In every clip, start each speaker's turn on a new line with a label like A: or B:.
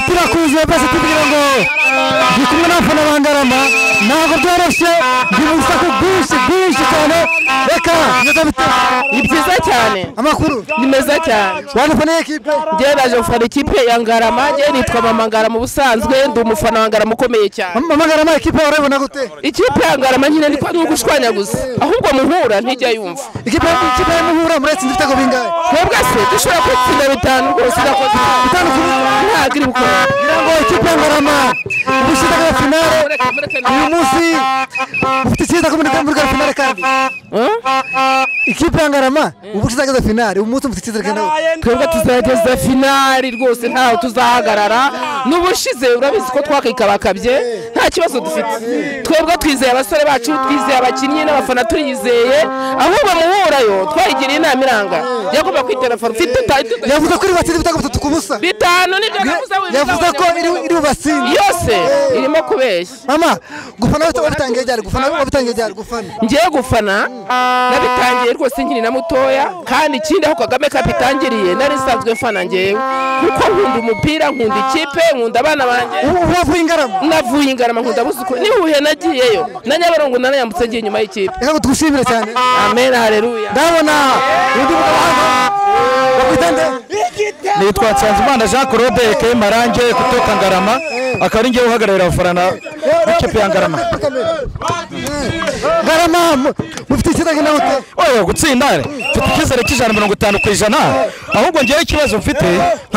A: turakuze bese tugira ngo ndikumwe n'abafana ba Ngarama ntabwo byoroshye ndi mu rusaku rwinshi cyane reka
B: ni byiza cyane
A: amakuru
B: ni meza cyane
A: wanafana ekipe
B: njye naje gufana ikipe ya Ngarama njye nitwa Mama Ngarama ubusanzwe ndi umufana wa Ngarama ukomeye cyane
A: Mama Ngarama ekipe urabona gute
B: ikipe ya Ngarama nyine ndi gushwanya gusa ahubwo muhura ntijya yumva
A: ikipe ya muhura muretsinze ibitego bingahe
B: twebwe se dushobora kwitsinda 5 rwose irakoze
A: 5
B: ntabwo iri gukora
A: ngo ikipe ya Ngarama ubushize bwa finale uyu munsi ufite ikiza ko muri finale kandi ikipe ya Ngarama ubushize bwa finale uyu munsi ufite ikiza kandi
B: twebwe tuzageza finale rwose ntaho tuzahagarara n'ubushize urabizi ko twakikabakabye nta kibazo dufite twebwe twizeye abasore bacu twizeye abakinnyi n'abafana tuyizeye ahubwo muhurayo twayigiriye inama iranga yagomba kwitera farufite
A: yavuze ko iri batsinze ibitego 3 ku busa
B: 5 nibyo navuze
A: yavuze ko iri bubatsinde
B: yose irimo kubeshya
A: mama gufana wabitangiye ryari gufana
B: ngiye gufana nabitangiye rwose nkiri na mutoya kandi ikindi aho Kagame kapitangiriye nari nsanzwe mfana ngewe kuko nkunda umupira nkunda ikipe nkunda abana banjye
A: uvuye Ngarama
B: navuye Ngarama nkunda busukuru nihuye nagiyeyo na Nyabarongo narayambutse ngiye nyuma y'ikipe
A: reka tugushimire cyane
B: amen haleluya
A: ndabona undi bakitande
C: nitwa Nsanzimana Jean Claude ke Marange kutoka Ngarama akari ngiye uhagararira abafana b'ikipe ya Ngarama
A: mufite ikizaga nawe
C: oya gutsinda mfite ikizere cy'ijana 50% ahubwo ngiye ikibazo mfite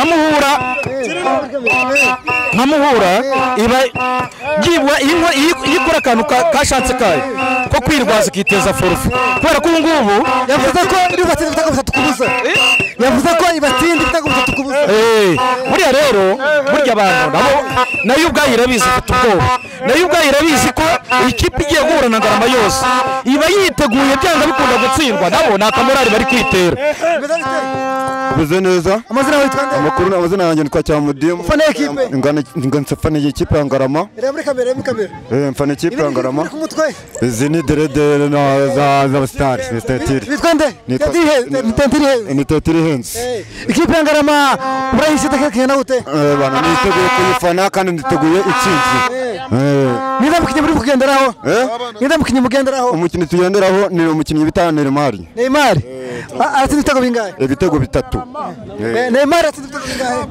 C: nkamuhura iba gibwa ikora akantu kashatse kayo ko kwirwaza kiteza forufu kubera ko ngubu
A: yavuze ko iri batsinze ibitego 3 kubuza yavuze ko ibatsinze ibitego 3 kubuza
C: buriya rero burya abantu nabo nayo ubwayo irabizi ufite ubwoba nayo ubwayo irabizi ko ikipe igiye guhura na Ngarama yose iba yiteguye byanga bikunda gutsindwa nabo nta kamorari bari kwitera
D: Bize neza
A: amazina witwa nde
D: amakuru amazina yanjye nitwa Cyamudimu
A: fana ekipe
D: ngana ikipe ya Ngarama
A: muri kamera
D: mfana ikipe ya Ngarama
A: ku mutwe
D: izi ni derede za stars ni statiri
A: witwa nde
D: ni tetiri hensi
A: ikipe ya Ngarama urayishita kekena gute
D: bana niteguye kuyifana kandi niteguye itsinzi
A: niba mukinyi muri kugenderaho niba mukinyi mugenderaho
D: umukinyi tugenderaho ni umukinyi bita
A: Neymar atsinze ibitego bingahe
D: ibitego 3
A: Neymar atsinze ibitego bingahe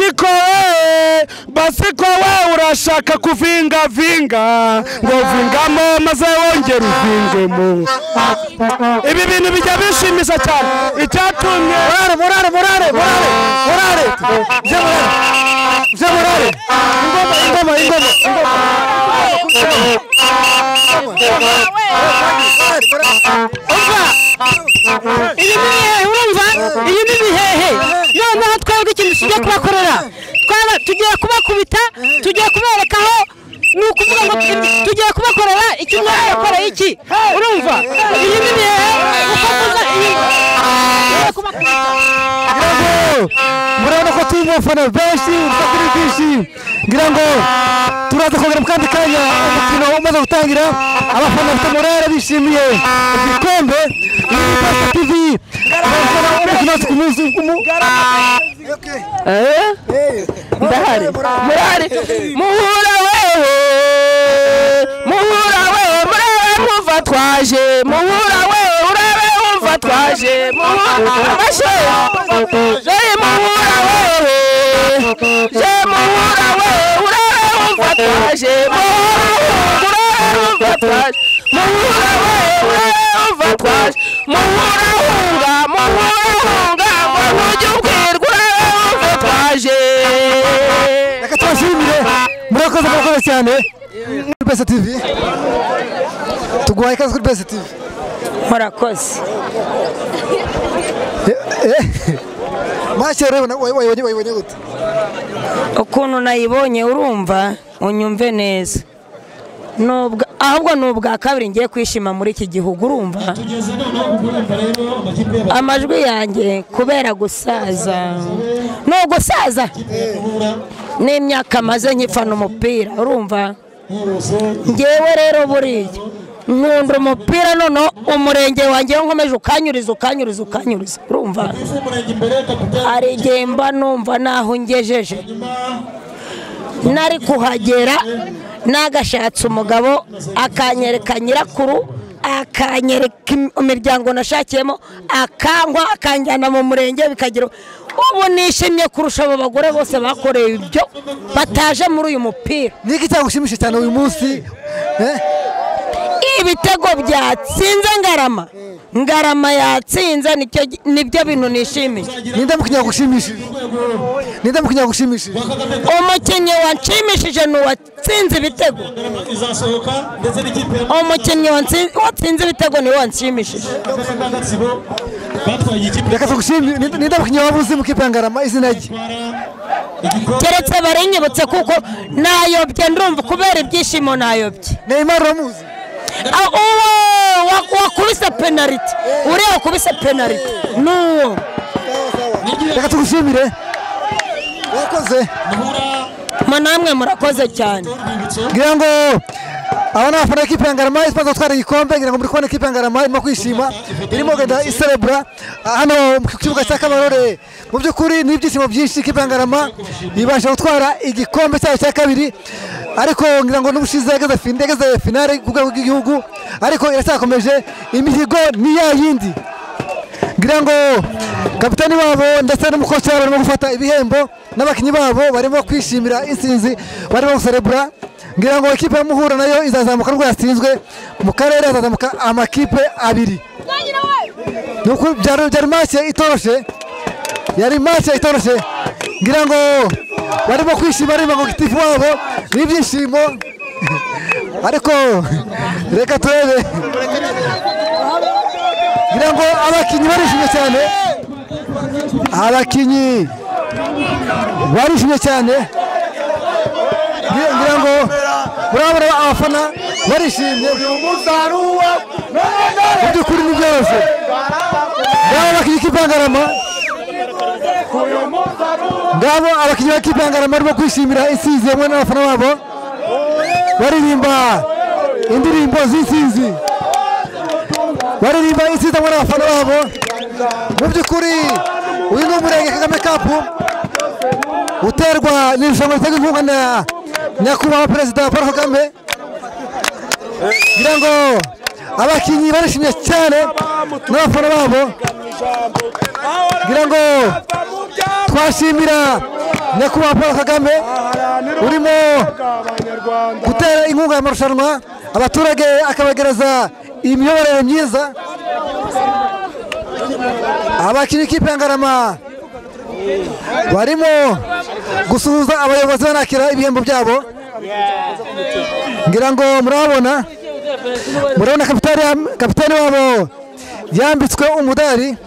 C: basiko we urashaka kuvinga ngo vingamo maze wongera uvingemo ibi bintu bijya bishimisha cyane icyatumye
A: morale ingoma
E: iyi ni bihehe noneho twebwe ikintu tugiye kubakorera tugiye kubakubita tugiye kuberekaho ni ukuvuga ngo tugiye kubakorera icyo umwana yakoreye iki urumva iyi ni bihehe ukavuza iyi
A: murabona ko turi abafana benshi urusaku ni rwinshi ngira ngo turaza kongera mu kandi kanya umukino umaze gutangira abafana bafite morale bishimiye igikombe Pasta TV abafana umukino ku munsi
B: ndahari muhura wewe muva twaje muhura wewe urabe umva twaje amashe muhura wewe urabe umva twaje muhura hunga ngo ntujye ubwirwa urabe umva twaje
A: reka tubashimire murakoze cyane kuri Pasta TV tuguhaye ikaze kuri Pasta TV
E: murakoze
A: Masha rero wayibonye gute
E: ukuntu nayibonye urumva unyumve neza ahubwo n'ubwa kabiri ngiye kwishima muri iki gihugu urumva amajwi yanjye kubera gusaza no gusaza n'imyaka maze nkifana umupira urumva ngewe rero buriya nkunda umupira noneho umurenge wanjye nkomeje ukanyuriza urumva hari igihe mba numva naho ngejeje
F: nari kuhagera nagashatse umugabo akanyereka nyirakuru akanyereka imiryango nashakiyemo akankwa akanjyana mu murenge bikagira ubu nishimye kurusha abo bagore bose bakoreye ibyo bataje muri uyu mupira.
A: Niki cyagushimishije cyane uyu munsi?
F: Ibitego byatsinze Ngarama yatsinze nibyo bintu nishimiye.
A: Ninde mukinya gushimishije?
F: Umukinnyi wanshimishije n'uwatsinze ibitego. Umukinnyi watsinze ibitego ni wanshimishije.
A: Reka tugushimire. Ninde mukinya wabuze mu kipe ya Ngarama izina rye?
F: Keretse barinyibutse kuko nayobye ndumva kubera ibyishimo nayobye.
A: Neymar ramuzi.
F: Wakubise penalty. Uriya wakubise penalty. Nuwo.
A: Reka tugushimire. Wakoze.
F: Namwe murakoze cyane.
A: Ngira ngo abana bafana ikipe ya Ngarama isimaze gutwara igikombe, ngira ngo muri kubona ikipe ya Ngarama irimo kwishima, irimo genda iserebura hano mu kibuga cya Kabarore. Mu by'ukuri ni ibyishimo byinshi ikipe ya Ngarama ibasha gutwara igikombe cyayo cya kabiri, ariko ngira ngo n'ubushize yageze finale ku rwego rw'igihugu, ariko iracyakomeje imihigo ni ya yindi. Ngira ngo kapitani wabo ndetse n'umukozi wabo barimo gufata ibihembo n'abakinnyi babo barimo kwishimira intsinzi, barimo guserebura. Ngira ngo ikipe y'Umuhura nayo izazamuka rwo yatsinzwe mu karere, azazamuka amakipe abiri. Nuko byari match itoroshe, ngira ngo barimo kwishima, barimo ngo gitifu wabo n'ibyishimo, ariko reka turebe. Ngira ngo abakinnyi barishimye cyane, ngira ngo murabona abafana barishimye. Mu by'ukuri ni byoroshye. Ngabo abakinnyi b'ikipe ya Ngarama, barimo kwishimira intsinzi hamwe n'abafana babo, baririmba indirimbo z'intsinzi, hamwe n'abafana babo. Mu by'ukuri uyu ni umurenge Kagame Cup uterwa n'irushanwa riterwa inkunga na nyakubahwa perezida Paul Kagame. Ngira ngo abakinnyi barishimye cyane n'abafana babo. Ngira ngo twashimira nyakubahwa Paul Kagame urimo gutera inkunga y'amarushanwa, abaturage akabagereza imiyoborere myiza. Abakinnyi b'ikipe ya Ngarama barimo gusuhuza abayobozi banakira ibihembo byabo. Ngira ngo murabona kapitani wabo yambitswe umudari.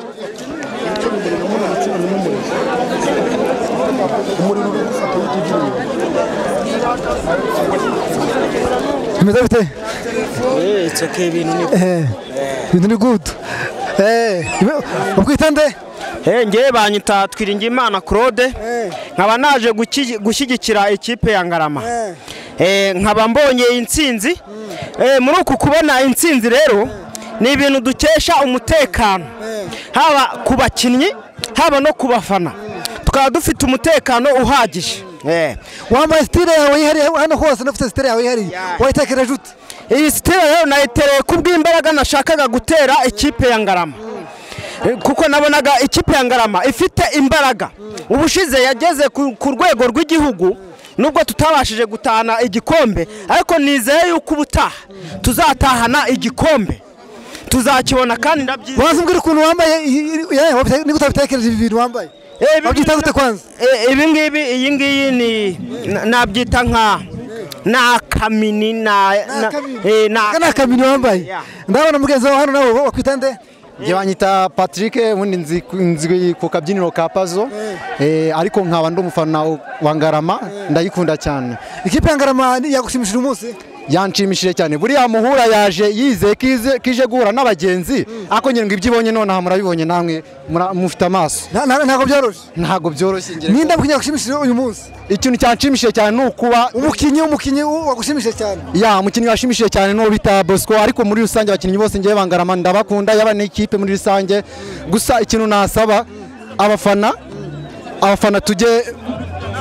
A: Bimeze bite?
G: It's okay,
A: ibintu ni good. Ukwitande?
G: Ngewe banyita Twiringiyimana Claude, nkaba naje gushyigikira ikipe ya Ngarama. Nkaba mbonye intsinzi. Muri uku kubona intsinzi rero ni ibintu dukesha umutekano, haba ku bakinnyi haba no ku bafana, tukaba dufite umutekano uhagije.
A: Wambaye style yawe yihariye hano hose, nafite style yawe yihariye, wayitekereje ute?
G: Iyi style rero nayitereye kubw'imbaraga nashakaga gutera ikipe ya Ngarama, kuko nabonaga ikipe ya Ngarama ifite imbaraga. Ubushize yageze ku rwego rw'igihugu, nubwo tutabashije gutahana igikombe, ariko nizeye yuko ubutaha tuzatahana igikombe, tuzakibona kandi ndabyiza.
A: Wazubwira ukuntu wambaye niko utabitekereje ibi bintu wambaye? Babyita gute kwanza?
G: Ibi ngibi, iyi ngiyi ni nabyita nka nakamini
A: nakamini wambaye. Ndabona mugenzi wawe hano nawe wakwitande?
H: Banyita Patrick, ubundi nzi ku kabyiniro ka Pazo, ariko nkaba ndi umufana wa Ngarama, ndayikunda cyane.
A: Ikipe ya Ngarama yagushimishije umunsi?
H: Yanshimishije cyane. Buriya Muhura yaje yizeye kije guhura n'abagenzi, ako nyine ngo ibyibonye none aha murabibonye namwe mufite amaso. Ntago byoroshye.
A: Ninde mukinya gushimishije uyu munsi?
H: Ikintu cyanshimishije cyane ni ukuba
A: umukinnyi wagushimishije cyane.
H: Umukinnyi washimishije cyane no bita Bosco, ariko muri rusange abakinnyi bose ngiye ba Ngarama ndabakunda, yaba n'ikipe muri rusange. Gusa ikintu nasaba abafana tujye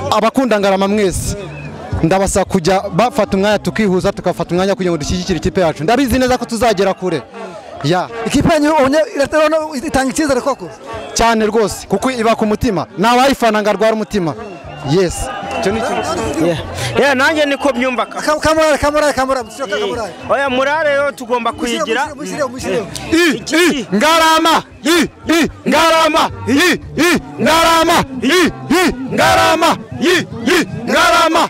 H: abakunda Ngarama mwese ndabasaba kujya bafata umwanya tukihuza tukafata umwanya kugira ngo dushyigikire ikipe yacu ndabizi neza ko tuzagera kure ya
A: ikipe yanyu itanga icyizere koko
H: cyane rwose kuko iba ku mutima ntawayifana ngo arware umutima yes icyo ni
G: ikintu nanjye niko byumva
A: kamurare
G: oya murare yo tugomba kuyigira
C: Ngarama Ngarama Ngarama Ngarama Ngarama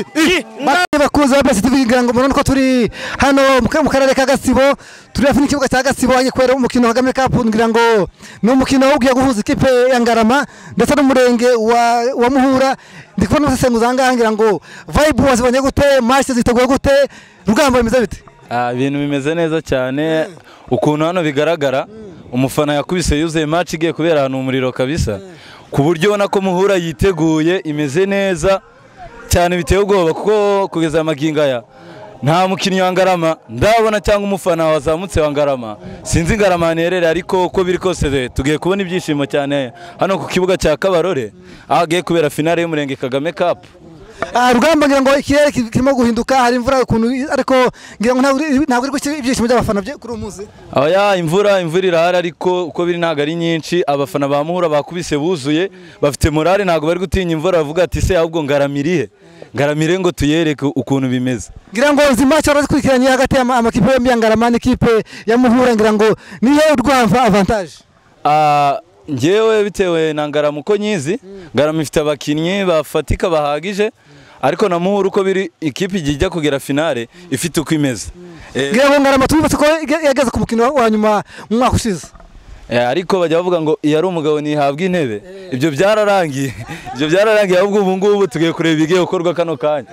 A: bakuze ba Best TV ngira ngo murabona ko turi hano mu karere ka Gasibo turi hafi n'ikibuga cya Gasibo agiye kubera umukino wa Kagame Cup ngira ngo ni umukino ugiye guhuza ikipe ya Ngarama ndetse n'umurenge wa Muhura ndi kubona umusesenguzi ahangaha ngira ngo vibe wazibonye gute match ziteguye gute rugamba bimeze bite
I: ibintu bimeze neza cyane ukuntu hano bigaragara umufana yakubise yuzuye match igiye kubera ahantu umuriro kabisa ku buryo ubona ko Muhura yiteguye imeze neza cyane biteye ubwoba kuko kugeza amaginga ya nta mukinnyi wa Ngarama ndabona cyangwa umufana wazamutse wa Ngarama sinzi Ngarama nerere ariko uko biri kose tugiye kubona ibyishimo cyane hano ku kibuga cya Kabarore ahagiye kubera finale y'umurenge Kagame Cup
A: rugamba ngira ngo ikirere kirimo guhinduka hari imvura ukuntu ariko ngira ngo ntabwo iri ibyishimo by'abafana kuri uyu munsi
I: oya imvura irahari ariko uko biri ntabwo ari nyinshi abafana ba Muhura bakubise buzuye bafite morale ntabwo bari gutinya imvura bavuga ati se ahubwo ngaramirihe ngo tuyereke ukuntu bimeze
A: ngira ngo izi match barazikurikiranye hagati y'amakipe yombi ya Ngarama n'ikipe ya Muhura ngira ngo niyo urwava avantage
I: ngewe bitewe na Ngarama uko nyizi Ngarama ifite abakinnyi bafatika bahagije ariko na Muhura uko biri ikipe ijya kugera finale ifite uko imeze
A: ngira ngo Ngarama tubibatse ko yageze ku mukino wa nyuma mu mwaka ushize
I: ariko bajya bavuga ngo iyo ari umugabo ntihabwa intebe ibyo byararangiye ahubwo ubu ngubu tugiye kureba ibigiye gukorwa kano kanya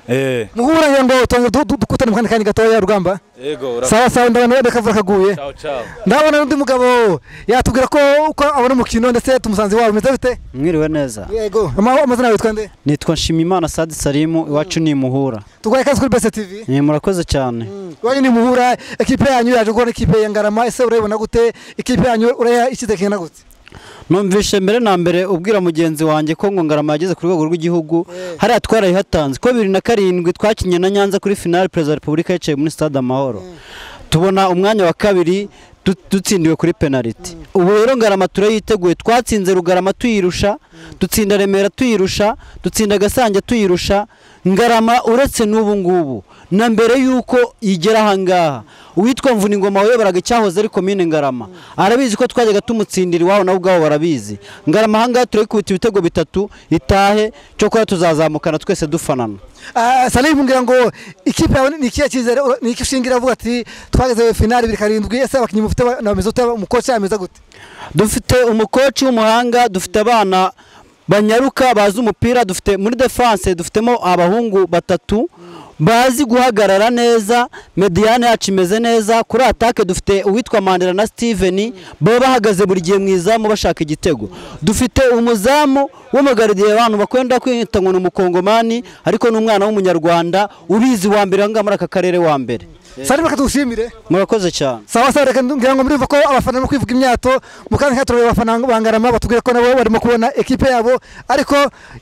A: Muhura ngira ngo dukutane mu kandi kanya gatoya rugamba sawa ndabona wenda kavura kaguye ndabona n'undi mugabo yatubwira ko uko abona umukino ndetse tumusanze wawe umeze bite
J: mwiriwe neza
A: yego amazina yawe witwa nde
J: nitwa Nshimiyimana Sadi Salimu iwacu ni Muhura
A: tugwaye kazi kuri Best TV
J: murakoze cyane
A: wanyu ni Muhura ekipe yanyu yaje gukora ekipe ya Ngarama ese urayibona gute ekipe yanyu uraya ikize kingana gute
J: numvishe mbere na mbere ubwira mugenzi wanjye ko ngo Ngarama yageze ku rwego rw'igihugu hari atwaraye hatanze ko 2007 twakinye na Nyanza kuri finale President Republika yicaye muri Stade Amahoro tubona umwanya wa kabiri dutsindiwe kuri penalty ubu rero Ngarama turayiteguye twatsinze Rugarama tuyirusha dutsinda Remera tuyirusha dutsinda Gasange tuyirusha Ngarama uretse n'ubu ngubu na mbere yuko igera hangaha uwitwa Mvuningoma wayobaraga icyahoze ari commune Ngarama arabizi ko twajyaga tumutsindira iwabo nabo ubwabo barabizi Ngarama hangaha turayikubita ibitego 3 itahe cyo kwa tuzazamukana twese dufanana
A: Salim ngira ngo ikipe yawe ni ikihe cyizere ni iki ushingira avuga ati twageze finale 27 ese abakinnyi mufite na mezo umukoci ameza gute
J: dufite umukoci w'umuhanga dufite abana banyaruka bazi umupira dufite muri defense dufitemo abahungu 3 bazi guhagarara neza mediane yacu imeze neza kuri attaque dufite uwitwa Mandela na Steven bo bahagaze buri gihe mwizamu bashaka igitego dufite umuzamu w'umugardiye abantu bakwenda kwita ngo umukongomani ariko n'umwana w'umunyarwanda ubizi wa mbere hanga muri aka karere wa mbere
A: Sari bakatushimire
J: murakoze cyane
A: sawa reka ngira ngo muriva ko abafana no kwivuga imyato mukandi haturebe abafana bangarama batubwira ko nabo barimo kubona ekipe yabo ariko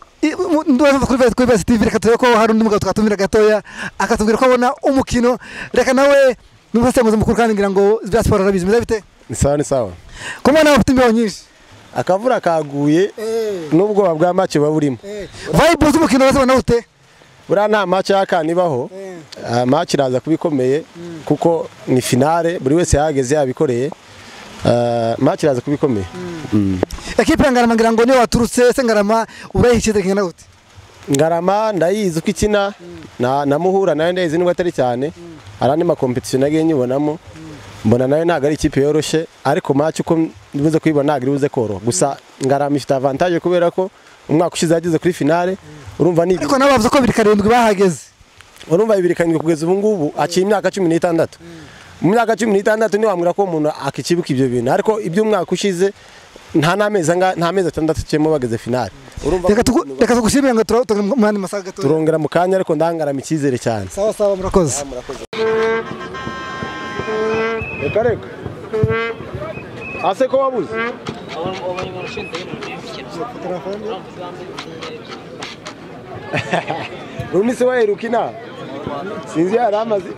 A: nduwa kuri Best TV reka turebe ko hari undi mugabo twatumira gatoya akatubwira ko abona umukino reka nawe n'umusesenguzi mukuru kandi ngira ngo bya sport arabizi meze bite
K: ni sawa
A: ko mwana bafite imbeho nyinshi
K: akavura kaguye n'ubwoba bwa match baburimo
A: vibe z'umukino bazabona ute
K: bura nta match yakanibaho match iraza kubikomeye kuko ni finale buri wese yageze yabikoreye match iraza kubikomeye
A: ekipe ya Ngarama ngira ngo niyo waturutse se Ngarama urayikize kingana gute
K: Ngarama ndayizi uko ikina na Muhura nayo ndayizi nubwo atari cyane arandi ma competition nagiye nyibonamo mbona nayo ntago ari ikipe yoroshe ariko match uko ndibuze kuyibona ntago iribuze koro gusa Ngarama ifite avantage kubera ko umwaka ushize yageze kuri finale urumva ni
A: ariko nabavuze ko 27 bahageze
K: urumva 27 kugeza ubu ngubu aciye imyaka 16 mu myaka 16 ni wamwira ko umuntu akikibuka ibyo bintu ariko ibyo umwaka ushize nta mezi 6 cyemo bageze finale urumva
A: reka tugushimira ngo turongera masaga gato
K: turongera mu kanya ariko ndangarama ikizere cyane
A: sawa murakoze
K: reka ase ko wabuze undi se waheruka inama sinzi yari amaze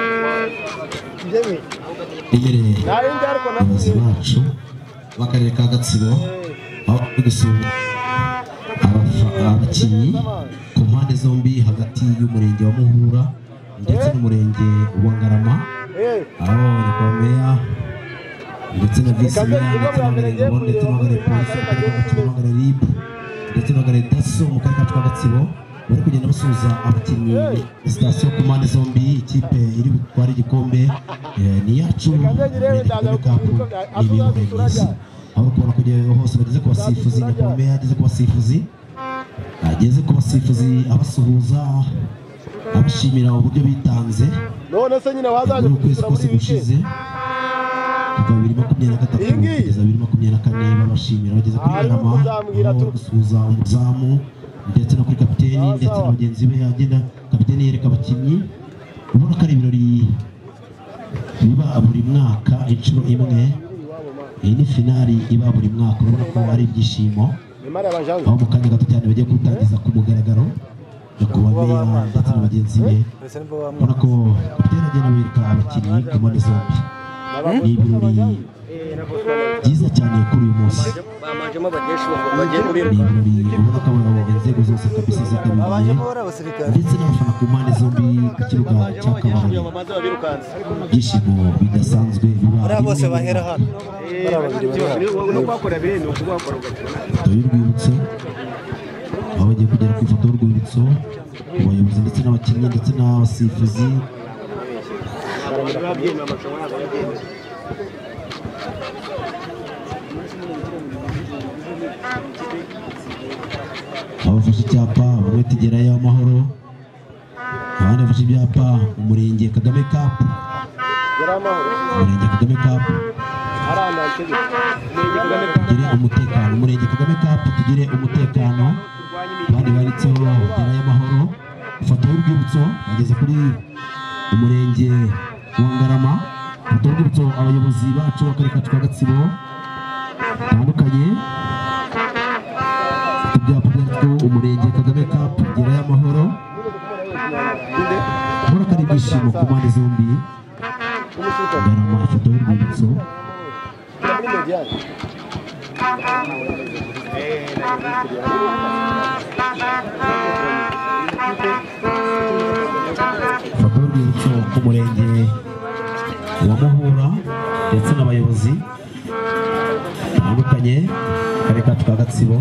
L: abayobozi bacu b'akarere ka Gatsibo aho turi gusura abakinnyi ku mpande zombi hagati y'umurenge wa Muhura ndetse n'umurenge wa Ngarama aho Meya ndetse na visi meya ndetse n'abagarega ndetse n'abagarega polisi ndetse n'abagarega RIB ndetse n'abagarega DASSO mu karere ka Gatsibo bari kugenda basuhuza abakinnyi sitasiyo ku mpande zombi ikipe iri butware igikombe ni yacu Kagame Cup ni imiyoborere myiza aho ukabona kugera hose bageze ku basifuzi nyakubahwa meya ageze ku basifuzi ageze ku basifuzi abasuhuza abashimira uburyo bitanze
K: none se nyine wazaje
L: ukwezi kose gushize kuva 2023 kugeza 2024 babashimira bageze kuri Ngarama aho gusuhuza umuzamu ndetse no kuri kapiteni ndetse na bagenzi be agenda kapiteni yereka abakinnyi ubona ko ari ibirori biba buri mwaka inshuro imwe iyi ni finali iba buri mwaka urabona ko ari ibyishimo aho mu kanya gato cyane bagiye gutangiza ku mugaragaro nyakubahwa meya ndetse na bagenzi be ubona ko kapiteni agenda yereka abakinnyi ku mpande zombi ni ibirori byiza cyane kuri uyu munsi ni ibirori ubona ko inzego zose kabisa zitabiriye ndetse n'abafana ku mpande zombi ku kibuga cya Kabarore ibyishimo bidasanzwe biba bose bahera hano ifoto y'urwibutso aho bagiye kugera ku ifoto y'urwibutso ku bayobozi ndetse n'abakinnyi ndetse n'abasifuzi abafashe icyapa bamwe tugerayo amahoro abandi bafashe ibyapa umurenge Kagame Cup umurenge Kagame Cup tugire umutekano umurenge Kagame Cup tugire umutekano abandi banditseho gerayo amahoro ifoto y'urwibutso bageze kuri umurenge wa Ngarama ifoto y'urwibutso abayobozi bacu b'akarere kacu ka Gatsibo batandukanye ibyapa byanditsweho umurenge Kagame Cup gerayo amahoro ubona ko ari ibyishimo ku mpande zombi Ngarama ifoto y'urwibutso ifoto y'urwibutso ku murenge wa Muhura ndetse n'abayobozi batandukanye akarere kacu ka Gatsibo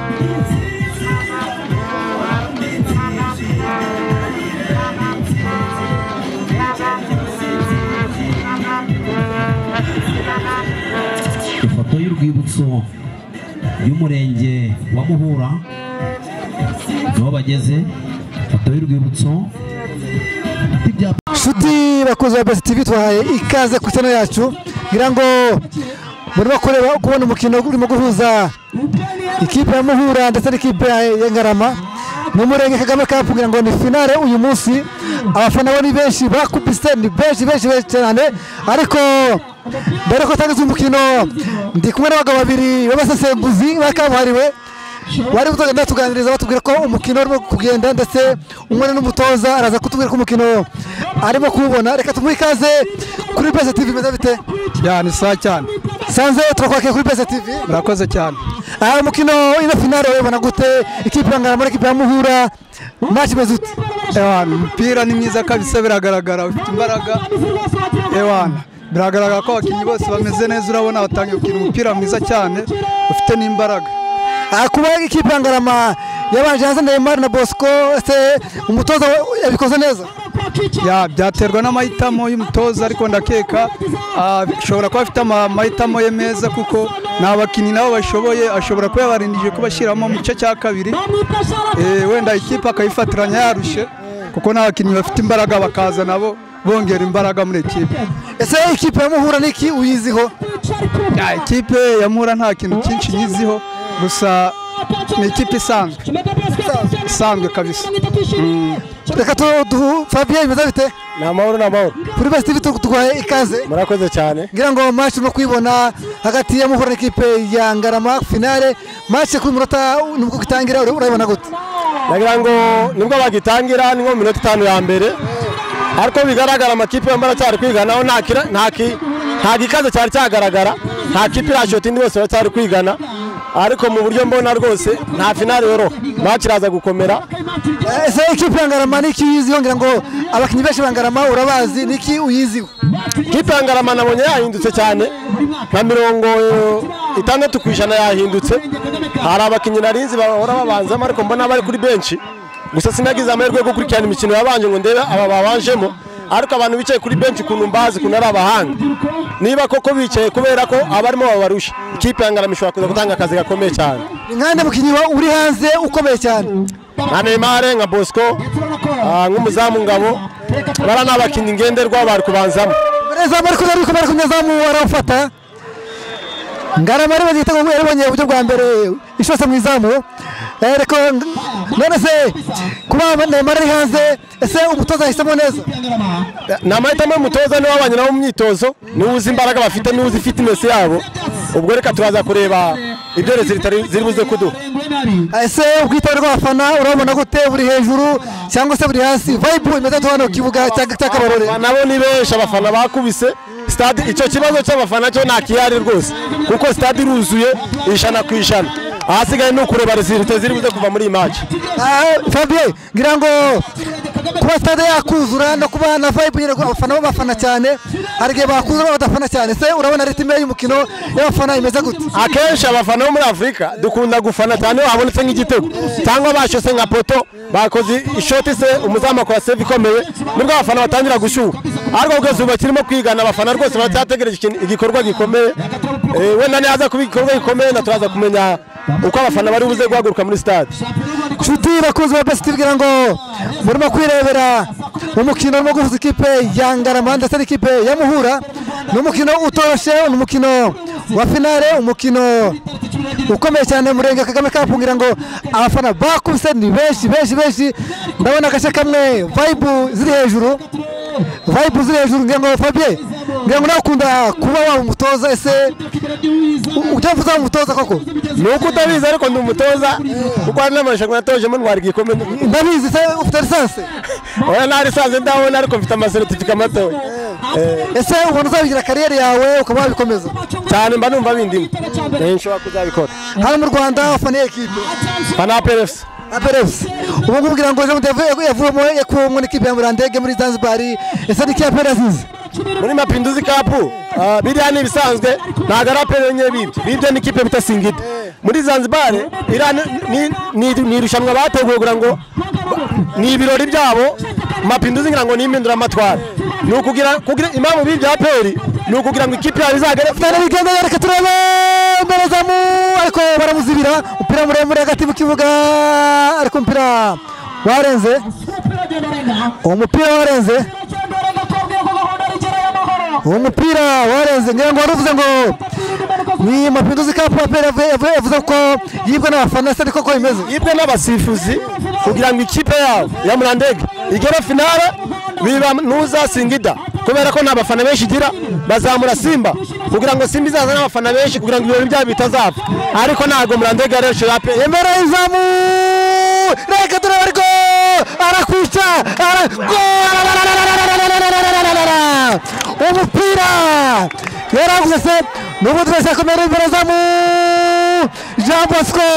L: ifoto y'urwibutso y'umurenge wa Muhura niho bageze ifoto y'urwibutso
A: nshuti bakozi ba Best TV twahaye ikaze ku channel yacu ngira ngo murimo kubona umukino urimo guhuza ikipe ya Muhura ndetse n'ikipe ya Ngarama mu murenge Kagame Cup ngira ngo ni finale uyu munsi abafana bo ni benshi bakubise ni benshi cyane ariko mbere ko tangiza umukino ndi kumwe n'abagabo babiri b'abasesenguzi bakabuhariwe wari butagenda tuganiriza batubwira ko umukino urimo kugenda ndetse umwe n'umutoza araza kutubwira ko umukino arimo kubona reka tumuhe ikaze kuri Best TV meze bite
M: ya ni sawa cyane
A: sanze turakwakira kuri Best TV
M: murakoze cyane
A: umukino ino finale ubona gute ikipe ya Ngarama n'ikipe ya Muhura match meze ute
M: umupira ni mwiza kabisa biragaragara ufite imbaraga biragaragara ko abakinnyi bose bameze neza urabona batangiye gukina umupira mwiza cyane ufite n'imbaraga
A: kuba ikipe ya Ngarama yabanje hanze Neymar na Bosco ese umutoza yabikoze neza
M: byaterwa n'amahitamo y'umutoza ariko ndakeka ashobora kuba afite amahitamo ye meza kuko nta bakinnyi nabo bashoboye ashobora kuba yabarindije kubashyiramo mu gice cya kabiri wenda ikipe akayifatiranya yarushe kuko nta bakinnyi bafite imbaraga bakaza nabo bongera imbaraga muri ekipe
A: ese ikipe ya Muhura niki uyiziho
M: ikipe ya Muhura nta kintu cyinshi nyiziho gusa ni ikipe isanzwe kabisa
A: reka Fabien imeze bite
K: ni amahoro
A: kuri Best TV tuguhaye ikaze
K: murakoze cyane
A: ngira ngo match no kwibona hagati ya Muhura n'ikipe ya Ngarama finale match ku minota nubwo gitangira urabona gute
K: nagira ngo nibwo bagitangira ni nko mu minota 5 ya mbere ariko bigaragara amakipe yambara cyari kwiganaho nta gikaze cyari cyagaragara nta kipe irashota indi bose cyari kwigana ariko mu buryo mbona rwose nta finale yoroha match iraza gukomera.
A: Ese ikipe ya Ngarama niki uyiziho ngira ngo abakinnyi benshi ba Ngarama urabazi niki uyiziho?
K: Ikipe ya Ngarama nabonye yahindutse cyane nka 60% yahindutse, hari abakinnyi narinzi bahora babanzamo ariko mbona bari kuri benshi, gusa sinagize amahirwe yo gukurikirana imikino yabanje ngo ndebe aba babanjemo, ariko abantu bicaye kuri benshi kuntu mbazi kuntu ari abahanga, niba koko bicaye kubera ko abarimo babarusha, ikipe ya Ngarama ishobora kuza gutanga akazi gakomeye cyane.
A: Nkande mukinnyi uri hanze ukomeye cyane
K: nka Neymar nka Bosco nk'umuzamu Ngabo bara n'abakinnyi ngenderwa bari kubanzamo.
A: Rezamu ariko bari kunyezamu arafata Ngarama rero bagita ngo yarabonye uburyo bwa mbere ishose mu izamu ariko none se kuba Neymar ari hanze ese umutoza ahisemo neza?
K: Namahitamo y'umutoza ni wabanye nabo mu myitozo, ni uzi imbaraga bafite, ni uzi fitness yabo, ubwo reka turaza kureba ibyo ziri buze kuduha.
A: Ese ubwitabire bw'abafana urabona gute, buri hejuru cyangwa se buri hasi? Vibe imeze tubana ku kibuga cy'Akabarore
K: nabo ni benshi, abafana bakubise stade, icyo kibazo cy'abafana cyo nta kiyari rwose kuko stade iruzuye 100%, ahasigaye ni ukureba resultat ziri buze kuva muri iyi match.
A: Fabien ngira ngo kuba stade yakuzura no kuba na vibe nyine abafana bafana cyane, hari igihe bakuzura badafana cyane, se urabona ritime y'umukino y'abafana imeze gute?
K: Akenshi abafana bo muri Afrika dukunda gufana cyane habonetse nk'igitego cyangwa bashose nka poto bakoze ishoti se umuzamu akora save ikomeye, nibwo abafana batangira gushyuha, ariko kugeza ubu kirimo kwigana abafana rwose batategereje igikorwa gikomeye, wenda nihaza kuba igikorwa gikomeye na turaza kumenya uko abafana bari buze guhaguruka muri stade.
A: Nshuti bakunze ba Best kugira ngo murimo kwirebera umukino urimo guhuza ikipe ya Ngarama ndetse n'ikipe ya Muhura, ni umukino utoroshye, ni umukino wa finale, umukino ukomeye cyane Murenge Kagame Cup, ngira ngo abafana bakubise ni benshi, ndabona agace kamwe vibe ziri hejuru ngira ngo Fabien ngira ngo nakunda kuba waba umutoza, ese ujyavuza umutoza koko?
K: Nuko utabizi ariko ndi umutoza kuko ari n'amarushanwa natoje mu Ntwari gikomeye.
A: Ndabizi se ufite lisansi?
K: Oya nta lisansi ndabona ariko mfite amasertifika matoya.
A: Ese ubona uzabigira kariyeri yawe ukaba wabikomeza
K: cyane? Mba numva bindimo nshobora kuzabikora.
A: Hano mu Rwanda wafana ekipe?
K: Fana APRFC.
A: Ubu ngubu ngira ngo yavuyemo yakuwe n'ikipe ya Murandege muri Zanzibar, ese ni ikipe yazize
K: muri Mapinduzi Cup. Biriya ni ibisanzwe, ntabwo ari apere nyine bibye n'ikipe bita Singida muri Zanzibar. Ni irushanwa bateguye kugira ngo ni ibirori byabo. Mapinduzi ngira ngo ni impinduramatwara, ni ukugira impamvu bibye aperi ni ukugira ngo ikipe yabo izagere
A: fitana bigenda. Reka turebe imbere zamu ariko baramuzibira, umupira muremure hagati mu kibuga ariko umupira warenze ngira ngo waruvuze ngo ni Mapinduzi Cup yavuze ko yibwe n'abafana, se niko imeze?
K: Yibwe n'abasifuzi kugira ngo ikipe yabo ya Murandege igere finale biba nuza Singida, kubera ko nta bafana benshi igira, bazamura Simba kugira ngo Simba izaza n'abafana benshi kugira ngo ibirori byabo bitazapfa, ariko ntabwo Murandege yareshe yape
A: imbere y'izamu. Reka turebe ariko arakwica umupira yaravuze se n'ubundi wese akomera imbere zamu. Jean Bosco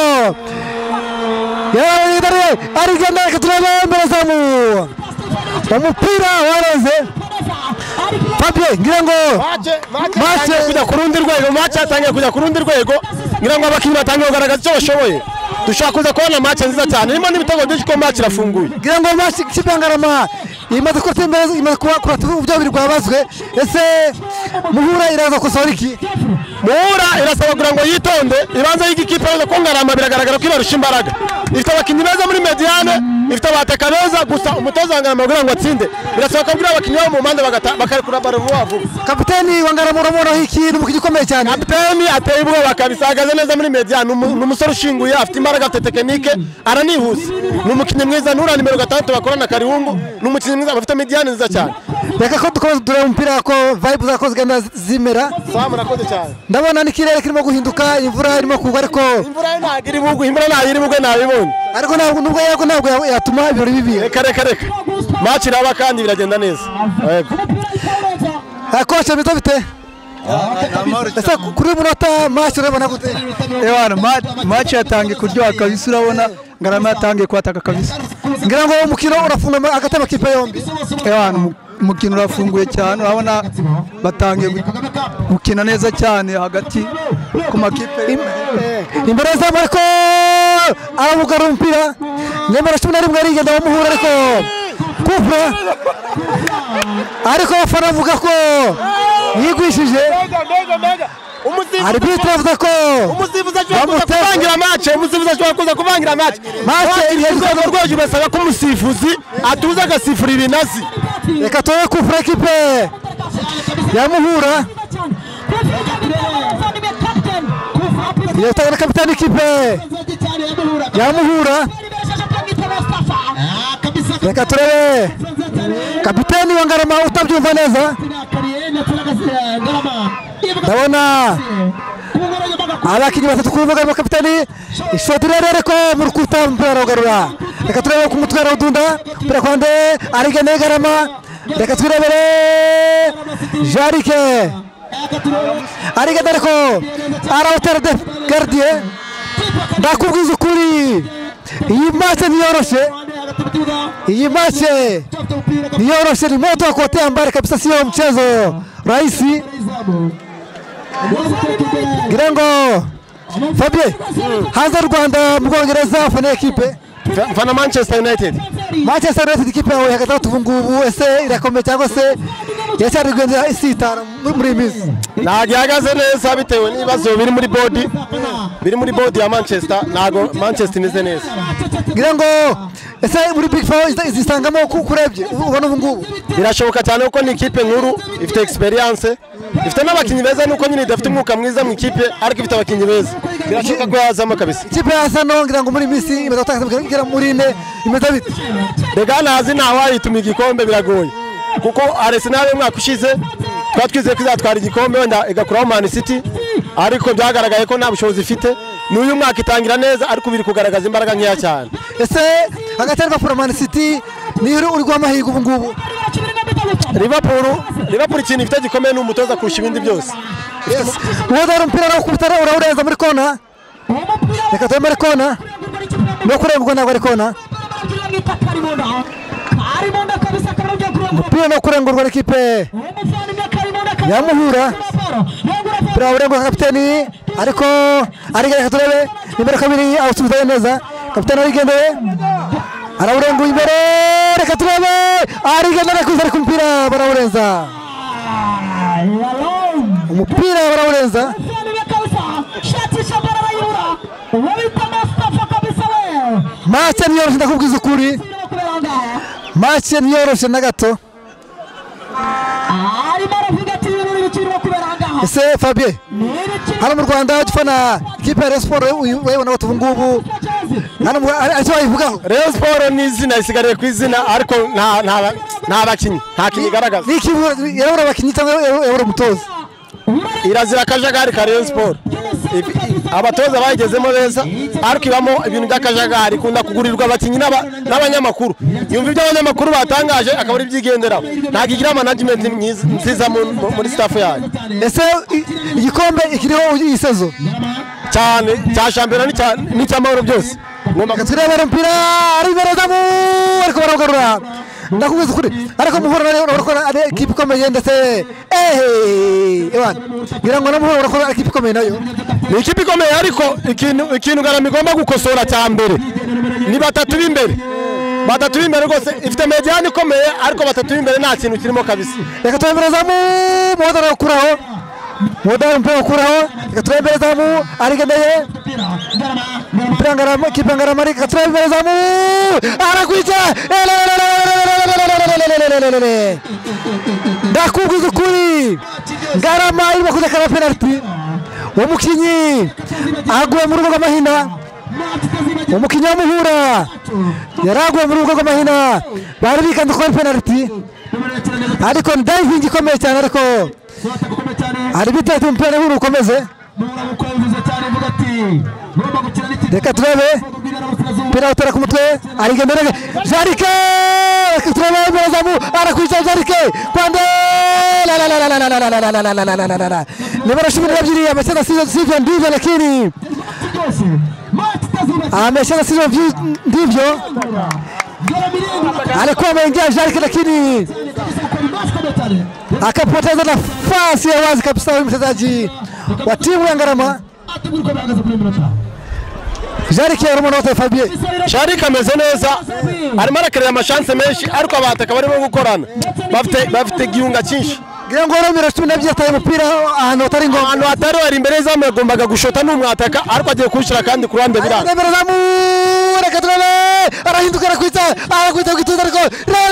A: arigenda, reka turebe imbere zamu, umupira warenze. Fabien ngira ngo
K: match kujya ku rundi rwego, match yatangiye kujya ku rundi rwego, ngira ngo abakinnyi batangiye kugaragaza icyo bashoboye, dushaka kuza kubona match nziza cyane irimo n'ibitego byinshi ko match irafunguye.
A: Ngira ngo match ikipe ya Ngarama imaze kurata imbere, imaze kuba uburyo biri rwabazwe, ese Muhura iraza gusohora iki?
K: Muhura irasaba kugira ngo yitonde, ibanza y'ikipe ko Ngarama biragaragara ko ibarusha imbaraga, ifite abakinnyi beza muri mediane, ifite abateka beza, gusa umutoza wa Ngarama kugira ngo atsinde birasaba kubwira abakinnyi bo mu mpande bakarekura baro vuba vuba.
A: Kapiteni wa Ngarama urabona iki ni umukinnyi ukomeye cyane?
K: Kapiteni ateye ubwoba kabisa, ahagaze neza muri mediane, ni umusore ushinguye, afite imbaraga, afite tekinike, aranihuse, ni umukinnyi mwiza, nura nimero 6 bakorana Kariwungu, ni umukinnyi mwiza, bafite mediane nziza cyane.
A: reka ko dukomeza tureba umupira ko vibe zako zigenda zimera.
K: Sawa murakoze cyane.
A: Ndabona n'ikirere kirimo guhinduka, imvura irimo kugwa ariko
K: imvura ntabwo iri bugwe, imvura ntabwo iri bugwe nabibonye.
A: Ariko ntabwo yatuma ibirori bibi.
K: Reka. Match iraba kandi biragenda neza. Yego.
A: Kocha bito bite? Ese kuri munota match urabona gute?
M: Ewana match yatangiye kuryoha kabisa, urabona Ngarama yatangiye kwataka kabisa.
A: Ngira ngo umukino urafunga hagati y'amakipe yombi.
M: Ewana umukino urafunguye cyane, urabona batangiye gukina neza cyane hagati ku makipe.
A: Imbere za Marco arabugara umupira. Nyamara 11 arigenda bamuhura ariko kupra. Ariko abafana bavuga ko yigwishije. Arbitre avuga ko
K: umusifuzi ashobora kuvangira match. Match iri ku rwego basaba ko umusifuzi atuza agasifura ibinazi.
A: Reka tuwe kupra ekipe yamuhura. Yatanga kapitani ekipe yamuhura. Reka turebe kapitani wa Ngarama utabyumva neza. Ndabona abakinnyi batatu ku rubuga rwa kapitani, ishoti rero ko mu rukuta umupira ugarura. Reka turebe ku mutwaro udunda umupira kwande Arigene Ngarama. Reka turebere Jarike Arigene ariko arawutera de gardien. Ndakubwiza ukuri iyi match niyoroshe. Iyi match niyoroshe, ni moto wa kuotea mbali kabisa, sio mchezo rahisi. Girengo Fabie hanze Rwanda mu Bwongereza fana ekipe
K: fana Manchester United.
A: Manchester United ekipe yawe hagati tuvungubu ese irakomeye cyangwa se yacyari gwenda isitara muri mizi.
K: Nagihagaze neza bitewe n'ibibazo biri muri body ya Manchester. Nago Manchester imeze neza.
A: Girengo ese muri Big Four izisangamo kurebye ubona ubu ngubu
K: birashoboka cyane kuko ni ikipe nkuru, ifite experience, ifite n'abakinnyi beza, nuko nyine idafite umwuka mwiza mu ikipe ariko ifite abakinnyi beza. Birashoboka ko yazamo kabisa.
A: Ikipe ya no ngira ngo muri misi imeze gutanga muri ne imeze bite.
K: Rega nazi ntawayituma igikombe biragoye kuko Arsenal mwaka ushize twatwizeye ko izatwara igikombe wenda igakuraho Man City, ariko byagaragaye ko nta bushobozi ifite. N'uyu mwaka itangira neza ariko biri kugaragaza imbaraga nkeya cyane.
A: Ese hagati ya Liverpool Man City ni uri guhamahiga ubu ngubu?
K: Liverpool ikintu ifite gikomeye ni umutoza kurusha ibindi byose.
A: Uwo umupira no kubitara urawureza muri kona. Reka tuwe muri kona. No kurengwa ntabwo ari kona. Umupira no kurengurwa n'ikipe yamuhura. Urawurengwa kapiteni ariko Arigene turebe nimero 2 awusubiza neza. Kapiteni Arigendeye arawurenguye imbere. Reka turebe Arigene ari ku mpira barawurenza. Umupira barawurenza. Match niyoroshe ndakubwiza ukuri. Match niyoroshe na gato. Ese Fabien hano mu Rwanda dufana ikipe ya Rayon Sport wayibona ko tuvungubu hano icyo bayivugaho.
K: Rayon Sport ni izina isigariye ku izina ariko nta bakinnyi, nta kinyi garagaza.
A: Niki yarabura abakinnyi cyangwa yarabura umutoza?
K: Irazira akajagari ka Rayon Sport. Abatoza bayigezemo beza ariko ibamo ibintu by'akajagari, ikunda kugurirwa abakinnyi n'abanyamakuru. Yumva ibyo abanyamakuru batangaje akabura ibyigenderaho, ntabwo igira management nziza muri staff yayo.
A: Ese igikombe ikiriho iyi sezo
K: cyane cya champion n'icyamahoro byose.
A: Ngomba kurebera umupira ari bereza mu ariko baragarura. Ndakubwiza ukuri ariko muhura rero urakora ari ikipe ikomeye ndetse ewana ngira ngo namuhura urakora ari ikipe ikomeye nayo.
K: Ni ikipe ikomeye ariko ikintu Ngarama igomba gukosora cya mbere ni batatu b'imbere rwose. Ifite mediane ikomeye ariko batatu b'imbere nta kintu kirimo kabisa.
A: Reka turebereza mu modara ukuraho umupira ukuraho. Reka turebereza mu Arigendeye Ngarama kipe Ngarama. Reka turebereza mu arakwica. Ndakubwiza ukuri Ngarama irimo kudakara penalty. Umukinnyi aguye mu rugo rw'amahina. Umukinnyi w'Amuhura yaraguye mu rugo rw'amahina, bari bikanda ko penalty. ariko diving ikomeye cyane ariko ari bitatu umupira w'uru ukomeze reka turebe umupira utera ku mutwe arigenda Jarike turebe imezamu arakwica Jarike kwande nimero 12 amecheza sivyo ndivyo lakini amecheza sivyo ndivyo alikuwa ameingia Jarike lakini akapoteza nafasi ya wazi kabisa huyu mchezaji wa timu ya Ngarama. Jarike Romonote Fabien
K: Jarike ameze neza arimo arakerera amashanse menshi ariko abataka barimo gukorana bafite gihunga cyinshi
A: ngira ngo Romero 12 ataye umupira ahantu atari ngo
K: ahantu atari ari imbere zamu yagombaga gushota n'umwataka ariko agiye kuwushyira kandi ku ruhande biranga
A: imbere zamu reka turebe arahinduka arakwita kwituza ariko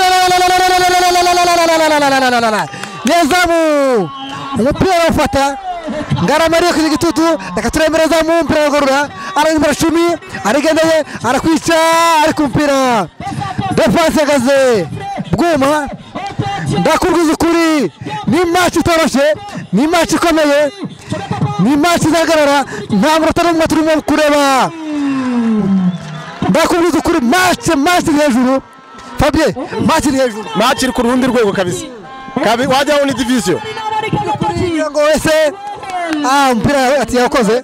A: nezamu umupira ufata Ngarama ariyo kuri gitutu reka turebe zamu umupira wagorora ari imbere 10 arigendeye arakwica ariko umupira defense yagaze bwuma ndakubwiza ukuri ni match itoroshe ni match ikomeye ni match izagarara nta munota n'umwe turimo kureba ndakubwiza ukuri match iri hejuru Fabien match iri hejuru
K: match iri ku rundi rwego kabisa wajyaho ni division
A: ngo ese mpira ati yakoze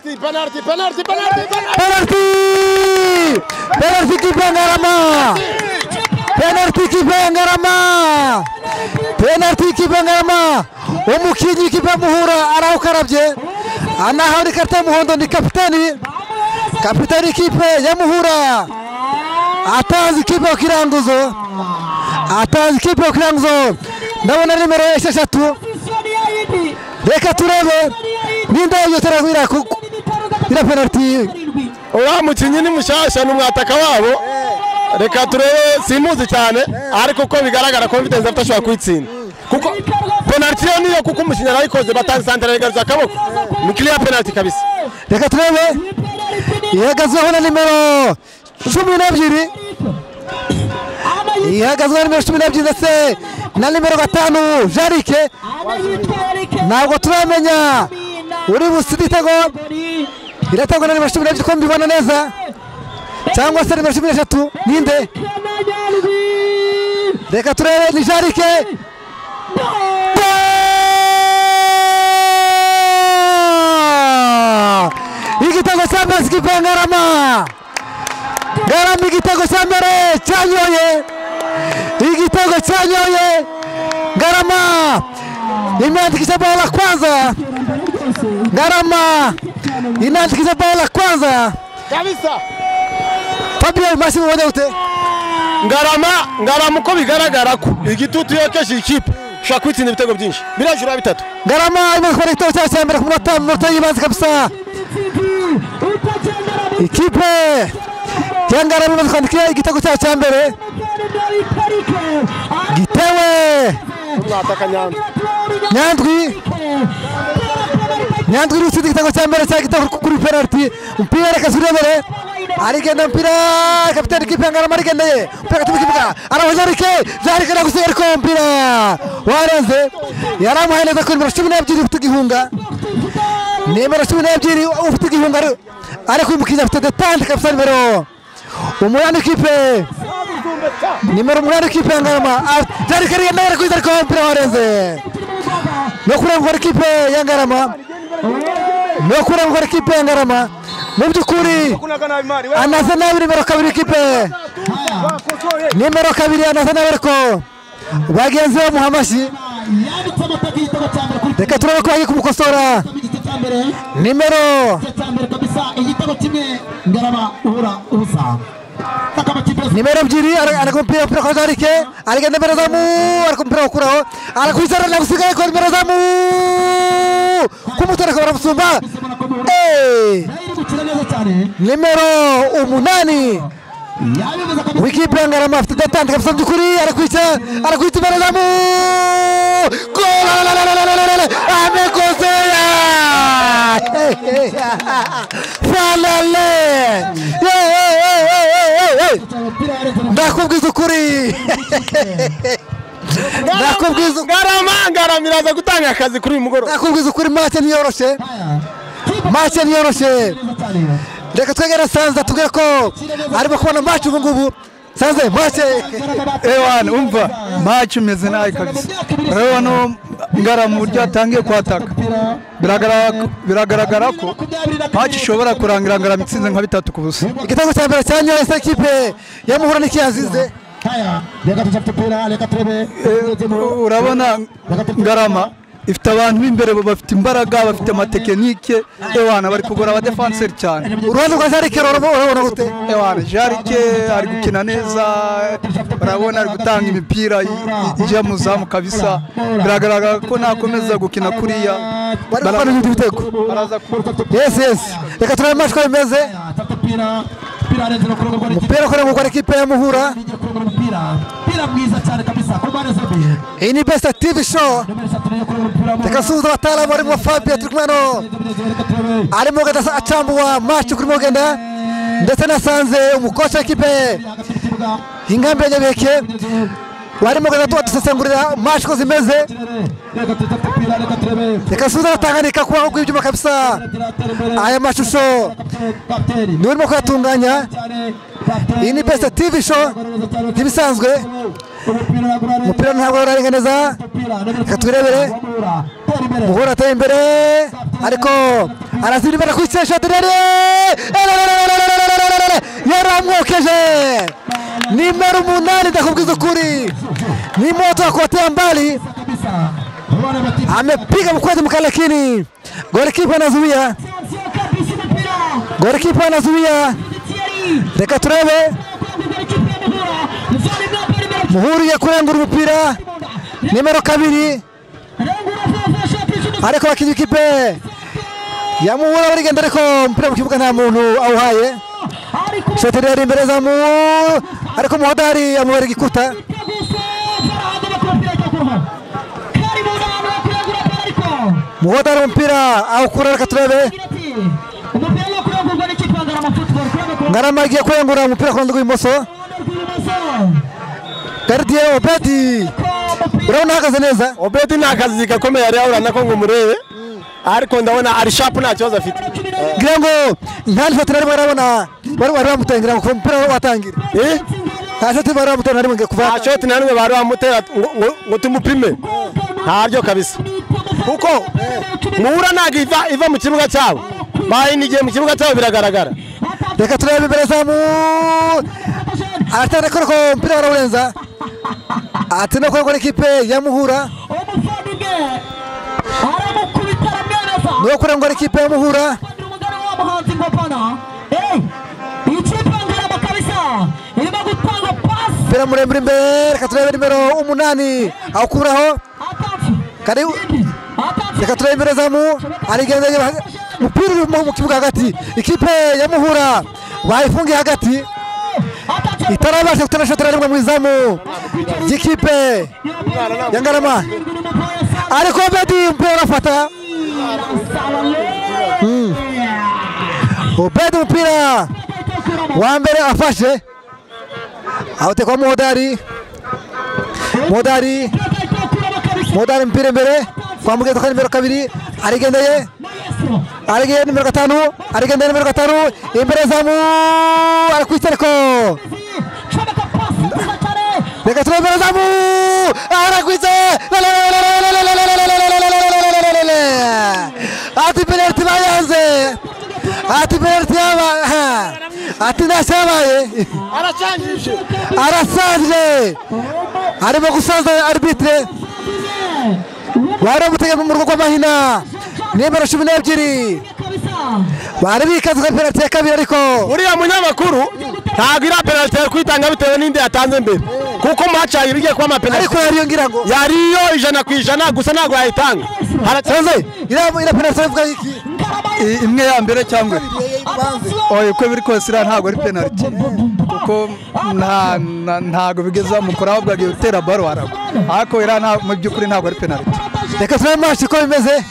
A: penalty kipa Ngarama penalty kipa Ngarama umukinyi kipa Muhura arawukarabye anahawe ikarita y'umuhondo ni kapitani kipe ya Muhura atanze kipe ya Kiranguzo ndabona nimero 6 reka turebe ninde yotera ira penalty
K: uwa mukinyi ni mushasha n'umwataka wabo reka turebe simuzi cyane ariko ko bigaragara confidence afite kwitsinda kuko penalty yo niyo kuko umukinyi arayikoze batanze santere regaruza akaboko ni clear penalty kabisa
A: reka turebe ihagazeho na nimero 12 ihagazeho na nimero 12 ndetse na nimero 5 Jarike ntabwo turamenya uri busidi tego iratangwa na nimero 12 ko mbibona neza cyangwa se nimero 13 ninde reka turebe ni Jarike igitego cya mbere kipa Ngarama igitego cya mbere cyanyoye Ngarama imeandikisha bao la kwanza
K: kabisa
A: Fabien basi mmoja ute
K: Ngarama uko bigaragara ko igitutu yokeje ikipe ushaka kwitsinda ibitego byinshi birajura 3
A: Ngarama imekora igitego cya mbere ku munota yibanze kabisa ikipe ya Ngarama imaze kwandikira igitego cya mbere gitewe Nyandwi rusidi igitego cya mbere cya gitego kuri penalty umupira reka zurebere arigenda umupira kapitani kipe Ngarama arigendeye umupira tubikibuka araho Jarike nagusiga ariko umupira warenze yaramuhereza kuri nimero 12 ufite igihunga nimero 12 ufite igihunga ariko umukinnyi afite detente kabisa nimero umunani kipe nimero 8 kipe Ngarama Jarike arigendeye kwiza ariko umupira warenze no kurangwa kipe ya Ngarama mu byukuri anaza nabi nimero 2 kipe nimero 2 anaza nabi ariko bagenzi bo muhamashi reka turebe ko bagiye kumukosora nimero nimero 2 anakumpira kwa Jarike aligenda mbere zamu arikumpira kuraho arakwizara na gusigaye kwa nimero zamu kumutera kwa Musumba nimero 8 wikipe ya Ngarama afite detente kabisa byukuri arakwita mbere zamu amekosea falale ndakubwiza ukuri nakubwiza
K: Ngarama iraza gutanga akazi kuri uyu mugoroba.
A: nakubwiza ukuri make ntiyoroshe reka twegere Sanza tubwire ko arimo kubona match ubu ngubu Sanze match
M: ewana umva match imeze nabi kabisa rero no Ngarama uburyo atangiye kwataka biragaragara ko match ishobora kurangira Ngarama itsinze nka 3-0
A: igitego cya mbere cyanyoye ese kipe yamuhura n'ikiyazize
M: urabona Ngarama ifite abantu b'imbere bafite imbaraga bafite amatekinike ewana bari kugora aba defenseur cyane
A: uruhande rwa Jarike urabona gute
M: ewana Jarike ari gukina neza urabona ari gutanga imipira ijya mu zamu kabisa biragaragara ko nakomeza gukina kuriya
A: barabana n'ibitego yes reka turebe match ko imeze umupira kuri ngo ekipe ya Muhura iyi ni Best TV show reka suza batala barimo Fabien Turkmano arimo gata acambuwa match kuri mogenda ndetse nasanze umukocha ekipe Ingambe Nyabeke barimo gata tusesengurira match ko zimeze reka suza batanganika kwa kw'ibyuma kabisa aya mashusho nurimo kwatunganya iyi ni Best TV show ntibisanzwe umupira ntabwo urarenga neza reka turebere Muhura ateye imbere ariko arazira imbere ku shot yaramwokeje nimero 8 ndakubwiza ukuri ni moto akotea mbali amepiga mkwaju mkalakini golikipa anazuia reka turebe Muhura ya kurengura umupira nimero 2 ariko bakinyi ikipe ya Muhura barigenda ariko umupira mu kibuga nta muntu awuhaye shot yari imbere za ariko Muhodari amubera igikuta Muhodari umupira awukura reka turebe Ngarama agiye kurengura umupira ku ruhande rw'ibumoso Gardien Obedi urabona ahagaze neza
K: Obedi ni akazi gakomeye yari yahura nako ngo murebe ariko ndabona ari sharp nta kibazo afite
A: ngira ngo ntari fatira arimo arabona bari bamutangira ngo umupira watangira nta shoti bari bamutangira arimo kuva
K: nta shoti nta nimwe bari bamutera ngo tumupime ntaryo kabisa kuko Muhura ntago iva mu kibuga cyabo bayinigiye mu kibuga cyabo biragaragara
A: reka turebe imbere zamu aratera ko umupira warawurenza atenda ko ekipe ya Muhura no kurengura ekipe ya Muhura pera muremure imbere reka turebe nimero 8 awukuraho kari reka turebe imbere zamu arigenda umupira mu kibuga hagati ikipe ya Muhura bayifungiye hagati itarabasha gutera shot rimwe mu izamu y'ikipe ya Ngarama ariko Obedi umupira urafata Obedi umupira wa mbere afashe awutekwa Muhodari umupira imbere kwa Mugendo kwa nimero 2 arigendeye nimero 5 imbere zamu arakwitereko reka turebe zamu arakwitse ati penalty bayanze ati penalty ati nashabaye arasanje arimo gusaza arbitre baramutege mu rugo rw'amahina nimero 12 bari bikaze penalty ya kabiri ariko
K: uriya munyamakuru ntabwo ira penalty yo kwitanga bitewe n'indi yatanze mbere kuko match yayo bigiye kuba penalty
A: ariko yariyo ngira ngo
K: yariyo 100% gusa ntabwo yayitanga
A: haratanze ira penalty ivuga iki
M: imwe ya mbere cyangwa uko biri kose ira ntabwo ari penalty kuko ntabwo bigeza mukora ahubwo agiye gutera baro aragwa ariko ira mu by'ukuri ntabwo ari penalty
A: reka turebe match ko bimeze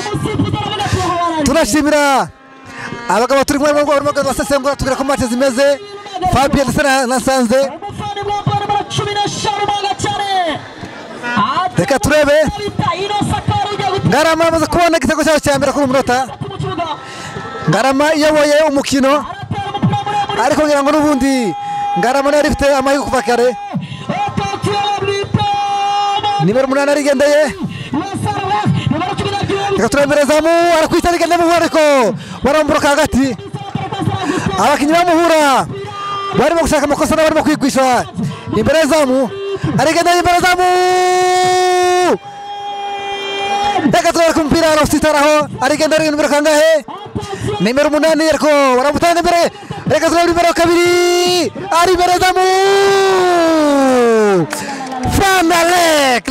A: turashimira abagabo turi kumwe barimo basesengura tugira ko match zimeze Fabien ndetse nasanze reka turebe Ngarama amaze kubona igitego cyayo cya mbere kuri umunota Ngarama iyoboye umukino ariko ngira ngo n'ubundi Ngarama yari ifite amahirwe kuva kare nimero 8 arigendeye reka turebe Zamu arakwita arigendeye mu ariko baramburuka hagati abakinnyi bamuhura barimo gushaka amakosa barimo kwigwisha imbere Zamu arigendeye imbere Zamu reka turebe ku mupira arositaraho arigendeye nimero kangahe nimero 8 ariko baramutanga imbere reka turebe nimero 2 ari imbere Zamu Fanalek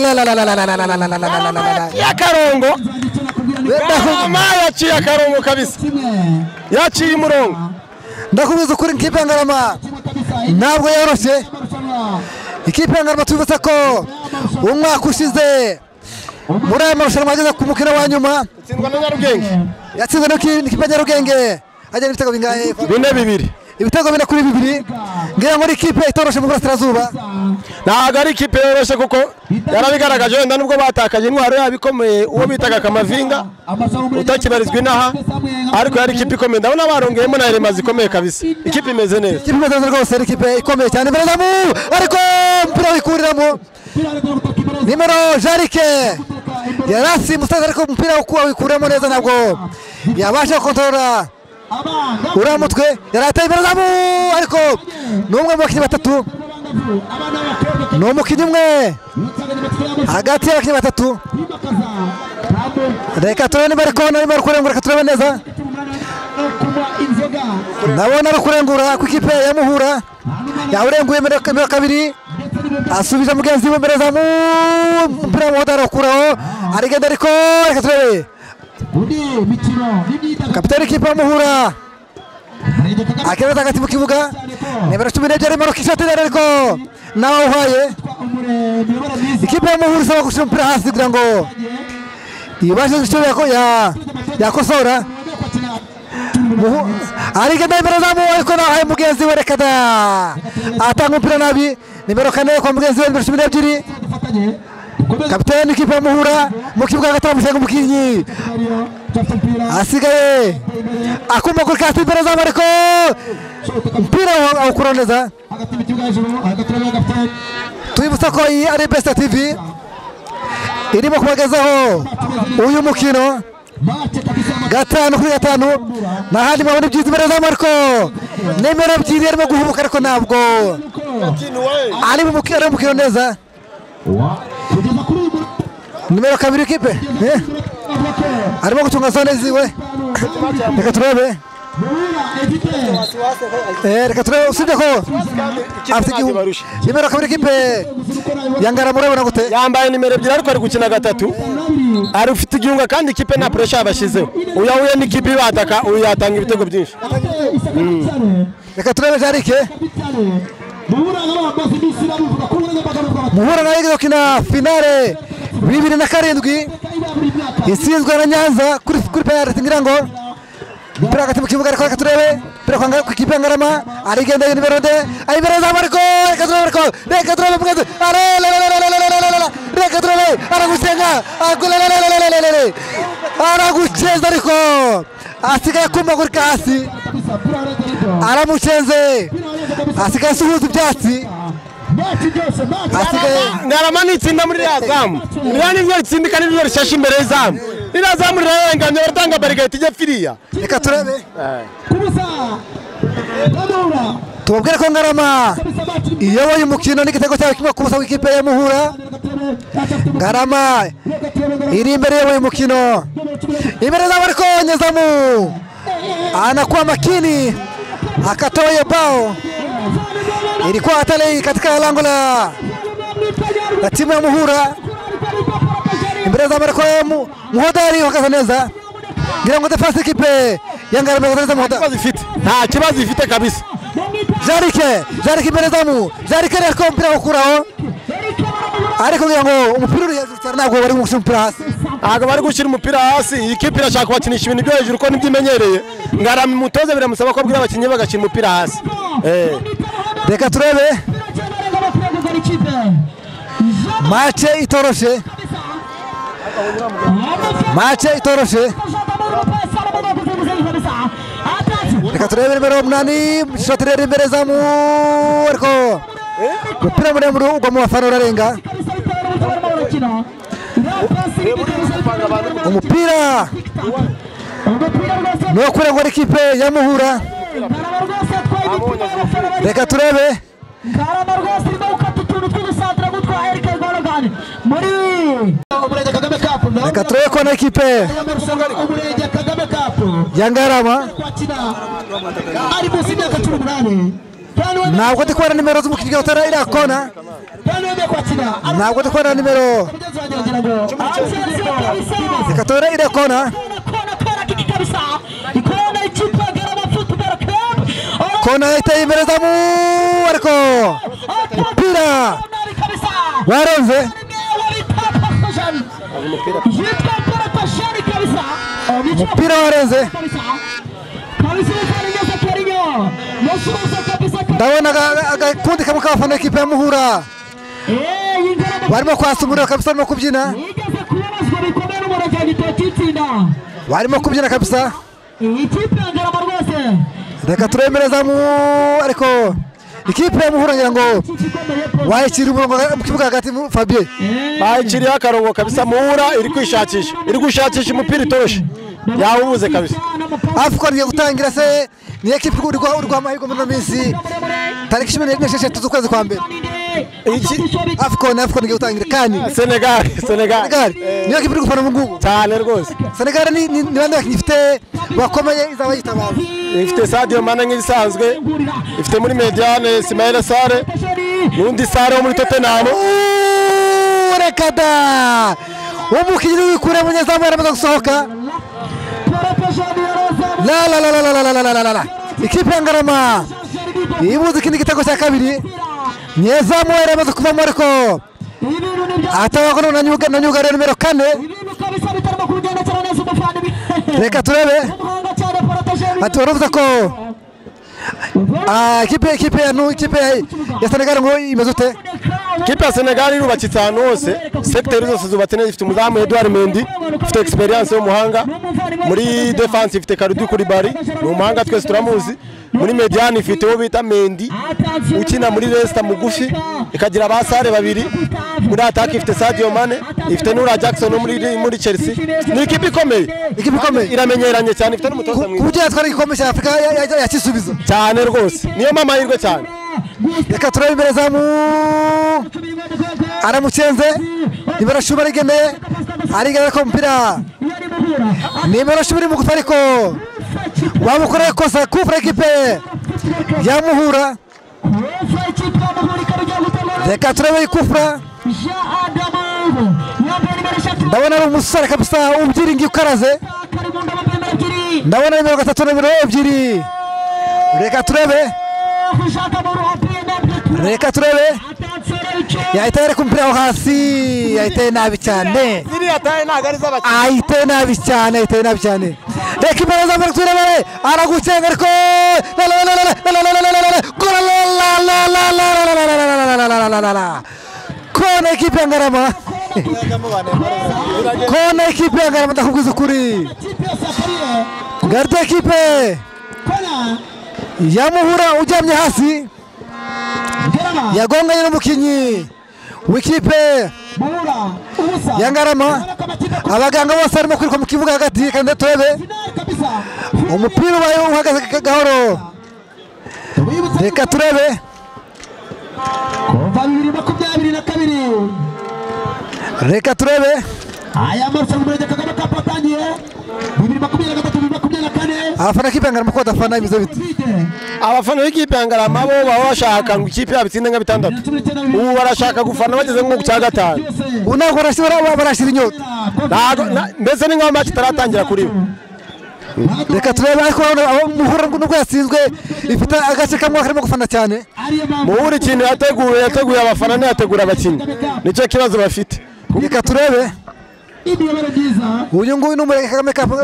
K: ya karongo yaciye akarongo kabisa yaciye umurongo
A: ndakubiza ukuri ikipe ya Ngarama ntabwo yoroshye ikipe ya Ngarama tubibutsa ko umwaka ushize muri aya marushanwa ageze ku mukino wa nyuma yatsinzwe n'ikipe ya Nyarugenge ajyana ibitego bingahe
K: 4-2
A: ibitego 4-2 ngira ngo ikipe itoroshe mu burasirazuba
K: ntabwo ari ikipe yoroshe kuko yarabigaragaje wenda nubwo batakaje intwaro yabo ikomeye uwo bitaga Kamavinga utakibarizwa inaha ariko yari ikipe ikomeye ndabona barongeyemo na elema zikomeye kabisa ikipe imeze neza
A: ikipe imeze neza rwose ari ikipe ikomeye cyane imbere Zamu ariko umupira wikuriramo nimero Jarike yarasi musaza ariko umupira wikuramo neza ntabwo yabasha gukontorora uriya mutwe yarateye imbere Zamu ariko ni umwe mu bakinnyi batatu ni umukinnyi umwe hagati y'abakinnyi batatu reka turebe niba ariko niba ari kurengura reka turebe neza ndabona ari kurengura ku ikipe ya Muhura yawurenguye imbere 2 asubije mugenzi we imbere Zamu umupira w'umuhondo arawukuraho arigenda ariko reka turebe kapiteni ikipe ya Muhura akireta hagati mu kibuga nimero 12 arimo arokishati ariko nawe uhaye ikipe ya Muhura isaba gushyira umupira hasi kugira ngo ibashe gushyira yakosora arigenda imbere Zamu ariko nawe mugenzi we reka atanga umupira nabi nimero 4 kwa mugenzi we nimero 12 kapiteni ikipe ya Muhura mu kibuga hagati amusanga umukinnyi asigaye akuma kuri kasi imbere Zamu ariko umupira awukura neza twibutsa ko iyi ari Best TV irimo kubagezaho uyu mukino 5-5 n'ahandi mabona ibyiza imbere Zamu ariko nimero 2 arimo guhubuka ariko ntabwo ari mu mukino neza nimero 2 ikipe arimo gutunga zone ziwe reka turebe reka turebe usibye ko nimero 2 ikipe ya Ngarama urabona gute
K: yambaye nimero 2 ariko ari gukina 3 ari ufite igihunga kandi ikipe nta pressure yabashizeho uyahuye n'ikipe ibataka uyu yatanga ibitego byinshi
A: reka turebe Jarike Muhura nayo igeze gukina finale 2007 itsinzwe na Nyanza kuri penalty ngira ngo umupira hagati mu kibuga ariko reka turebe umupira kwanga ku ikipe ya Ngarama arigendeye nimero 2 ari imbere Zamu ariko reka turebe mugenzi reka turebe aragusenga araguceza ariko asigaye kumva kuri hasi aramucenze asigaye asuhuza ibyatsi
K: Ngarama ni itsinda muri Zamu niba nibyo itsindika nibyo rishashe imbere y'Zamu iriya Zamu rirarenganye baratanga barigahita ijya firiya
A: reka turebe tubabwire ko Ngarama iyoboye umukino n'igitego cyawe kimwe ku busa w'ikipe ya Muhura Ngarama iri imbere iyoboye umukino imbere Zamu ariko Zamu anakuwa makini akatoa bao ilikuwa hatari katika lango la timu ya Muhura imbere Zamu ariko muhodari wakazaneza ngira ngo defense ikipe ya Ngarama yakazaneza muhodari
K: nta kibazo ifite kabisa
A: Jarike imbere Zamu Jarike ariko umupira ukuraho ariko ngira ngo umupira uri hejuru cyane ntabwo bari gushyira umupira hasi
K: ntabwo bari gushyira umupira hasi iyi kipe irashaka kubakinisha ibintu byo hejuru ko nibyimenyereye Ngarama umutoza biramusaba ko abwira abakinnyi bagashyira umupira hasi
A: reka turebe match itoroshe mace itoroshe reka turebe nimero 8 shoti rero imbere zamu ariko umupira muremure ugwa mu bafana urarenga umupira no kurengwa n'ikipe ya Muhura reka turebe reka turebe ko na ikipe ya Ngarama ntabwo ndi kubona nimero z'umukinnyi utara iriya kona ntabwo ndi kubona nimero reka turebe iriya kona kona iteye imbere zamu ariko umupira warenze umupira warenze ndabona agakundi kamwe k'abafana ikipe ya Muhura barimo kwasa umuriro kabisa barimo kubyina barimo kubyina kabisa reka turemereza mu ariko ikipe ya Muhura ngira ngo wayikira umurongo mu kibuga hagati mu Fabien
K: bayikiriye akarongo kabisa Muhura iri gushakisha umupira itoshe yawubuze kabisa
A: Afcon ngiye gutangira se ni ekipe urwa amahirwe muri minsi tariki 16 z'ukwezi kwa mbere Afcon ngiye gutangira kandi
K: Senegal
A: niyo ekipe iri gufana mu ngubu
K: cyane rwose
A: Senegal ni bande ifite bakomeye izaba yitabaza
K: ifite Sadio Mane nk'isanzwe ifite muri Mediane Ismaïla Sarr n'undi Sarr wo muri Tottenham
A: rekada umukinnyi wikure munyezamu aramaze gusohoka la ikipe ya Ngarama ibuze ikindi gitego cya kabiri nyezamu aramaze kuvamo ariko atabakono na nyuga rero nimero 4 reka turebe ati waravuze ko ikipe ya Senegal ngo imeze ute
K: ikipe ya Senegal irubakitse ahantu hose secteur zose zubatse neza ifite umuzamu Edouard Mendy ifite experience y'umuhanga muri defense ifite Kalidou Koulibaly ni umuhanga twese turamuzi muri Mediane ifite uwo bita Mendy ukina muri Leicester mugufi ikagira abasare babiri muri attack ifite Sadio Mane ifite Nura Jackson muri Chelsea ni ikipe ikomeye iramenyeranye cyane ifite n'umutoza mwiza
A: kujya twari igikombe cya Afrika yakisubiza
K: cyane rwose niyo mama yirwe cyane
A: reka turebe imbere zamu aramucenze nimero 10 arigendeye arigana ko umupira nimero 10 mu gufa ariko wamukoreye kosa kufra ekipe ya Muhura reka turebe ikufra ndabona ari umusore kabisa ubyiringi ukaraze ndabona nimero 3 nimero 2 reka turebe yahita kumpira aho hasi yahita nabi cyane ayite nabi cyane reka imbere za mbere turebe aragucenga ariko kona ekipe ya Ngarama ndakubwiza ukuri garde ekipe ya Muhura ujyamye hasi yagonganye n'umukinnyi w'ikipe ya Ngarama abaganga bose barimo kwiruka mu kibuga hagati kandi turebe umupira ubaye uhagaze gahoro reka turebe reka turebe
L: aya marushanwa ya Kagame Cup atangiye 2023-2024
A: abafana b'ikipe ya Ngarama ko badafana imizo biti
K: abafana b'ikipe ya Ngarama bo baba bashaka ngo ikipe yabo itsinde nka 6 ubu barashaka gufana bageze nko ku cya 5
A: unago barashira inyota
K: mbese ni nka match itaratangira kuri bo
A: reka turebe ariko Muhura nubwo yatsinzwe ifite agace kamwe karimo gufana cyane
K: Muhura ikintu yateguye abafana ntiyategura abakinnyi nicyo kibazo bafite
A: reka turebe uyu nguyu ni Umurenge Kagame Cup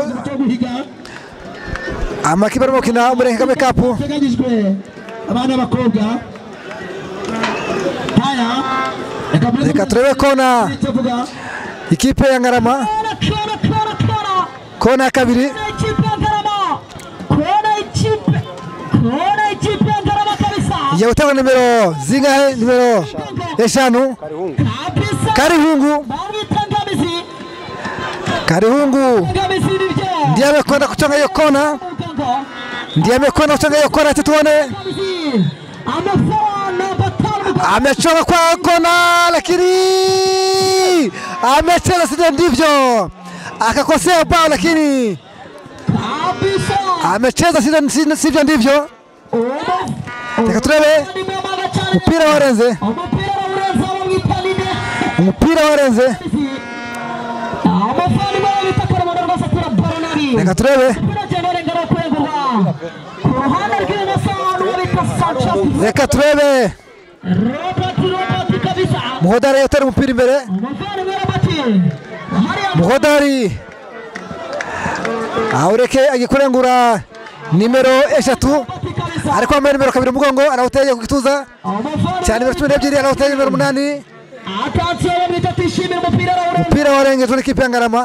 A: amakipe arimo gukina Umurenge Kagame Cup
L: abana b'abakobwa
A: reka turebe kona ikipe ya Ngarama kona ya kabiri igiye gutanga nimero zingahe nimero eshanu Karihungu ndiye amekwenda kuchonga hiyo kona ati tuone amechonga kwa kona lakini amecheza sivyo ndivyo akakosea bao lakini amecheza sivyo ndivyo. Reka turebe umupira warenze reka turebe Muhodari yatera umupira imbere Muhodari awureke agikurengura nimero eshatu ariko wambaye nimero kabiri umugongo arawuteye ku gituza cyane nimero 12 arawuteye nimero 8 umupira warengejwe n'ikipe ya Ngarama.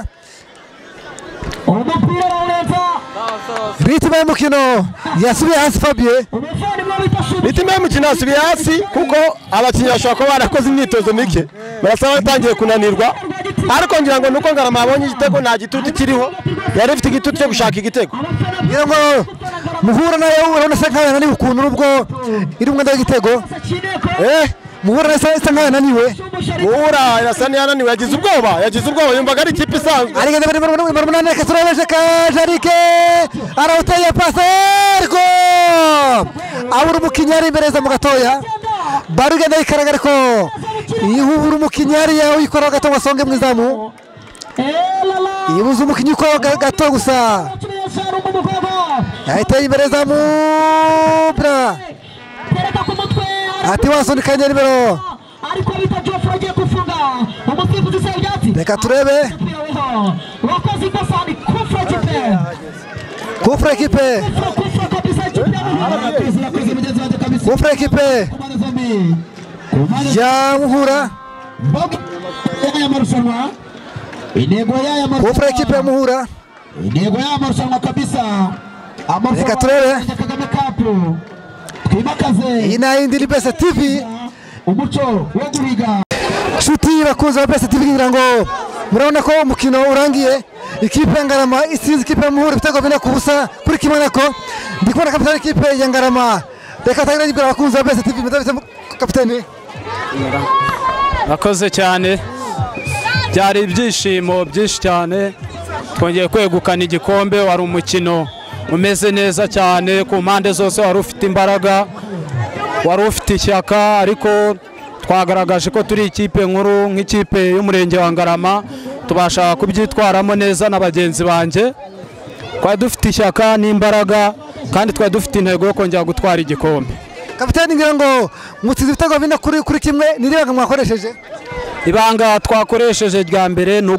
A: Ritme y'umukino yasubiye hasi Fabien.
K: Ritme y'umukino yasubiye hasi kuko abakinnyi bashobora kuba barakoze imyitozo mike barasaba batangiye kunanirwa ariko ngira ngo nuko Ngarama abonye igitego nta gitutu kiriho yari ifite igitutu cyo gushaka igitego.
A: Ngira ngo Muhura nayo urabona se nk'aho yananiwe ukuntu nubwo iri umwenda w'igitego. Muhura nayo isa nk'aho yananiwe.
K: Muhura irasa n'yananiwe yagize ubwoba yumvaga ari ikipe isanzwe.
A: Arigeze muri 8 reka turabeje ka Jarike arawuteye pase ariko abura umukinyari imbere za mu gatoya barugenda ikaraga ariko ihubura umukinyari yawe ikora gato wasonge mu izamu ibuza umukinyi ukora gato gusa yahiteye imbere za mu bra ati wasunikanye nimero reka turebe kufra ekipe ya Muhura kufra ekipe ya Muhura reka turebe iyi ni ayindi ni Best TV nshuti bakunze ba Best TV ngira ngo murabona ko umukino urangiye ikipe ya Ngarama isinze ikipe ya Muhura ibitego 4-0 kuri kimwe nako ndikubona kapitani ikipe ya Ngarama reka tangira nibwira bakunze ba Best TV mutavise kapitani.
N: Nakoze cyane byari ibyishimo byinshi cyane twongeye kwegukana igikombe wari umukino umeze neza cyane ku mpande zose wari ufite imbaraga wari ufite ishyaka ariko twagaragaje ko turi ikipe nkuru nk'ikipe y'umurenge wa Ngarama tubasha kubyitwaramo neza na bagenzi banjye twari dufite ishyaka n'imbaraga kandi twari dufite intego yo kongera gutwara igikombe.
A: Kapitani ngira ngo mutsinze ibitego 4 kuri kimwe niribanga mwakoresheje
N: ibanga twakoresheje rya mbere ni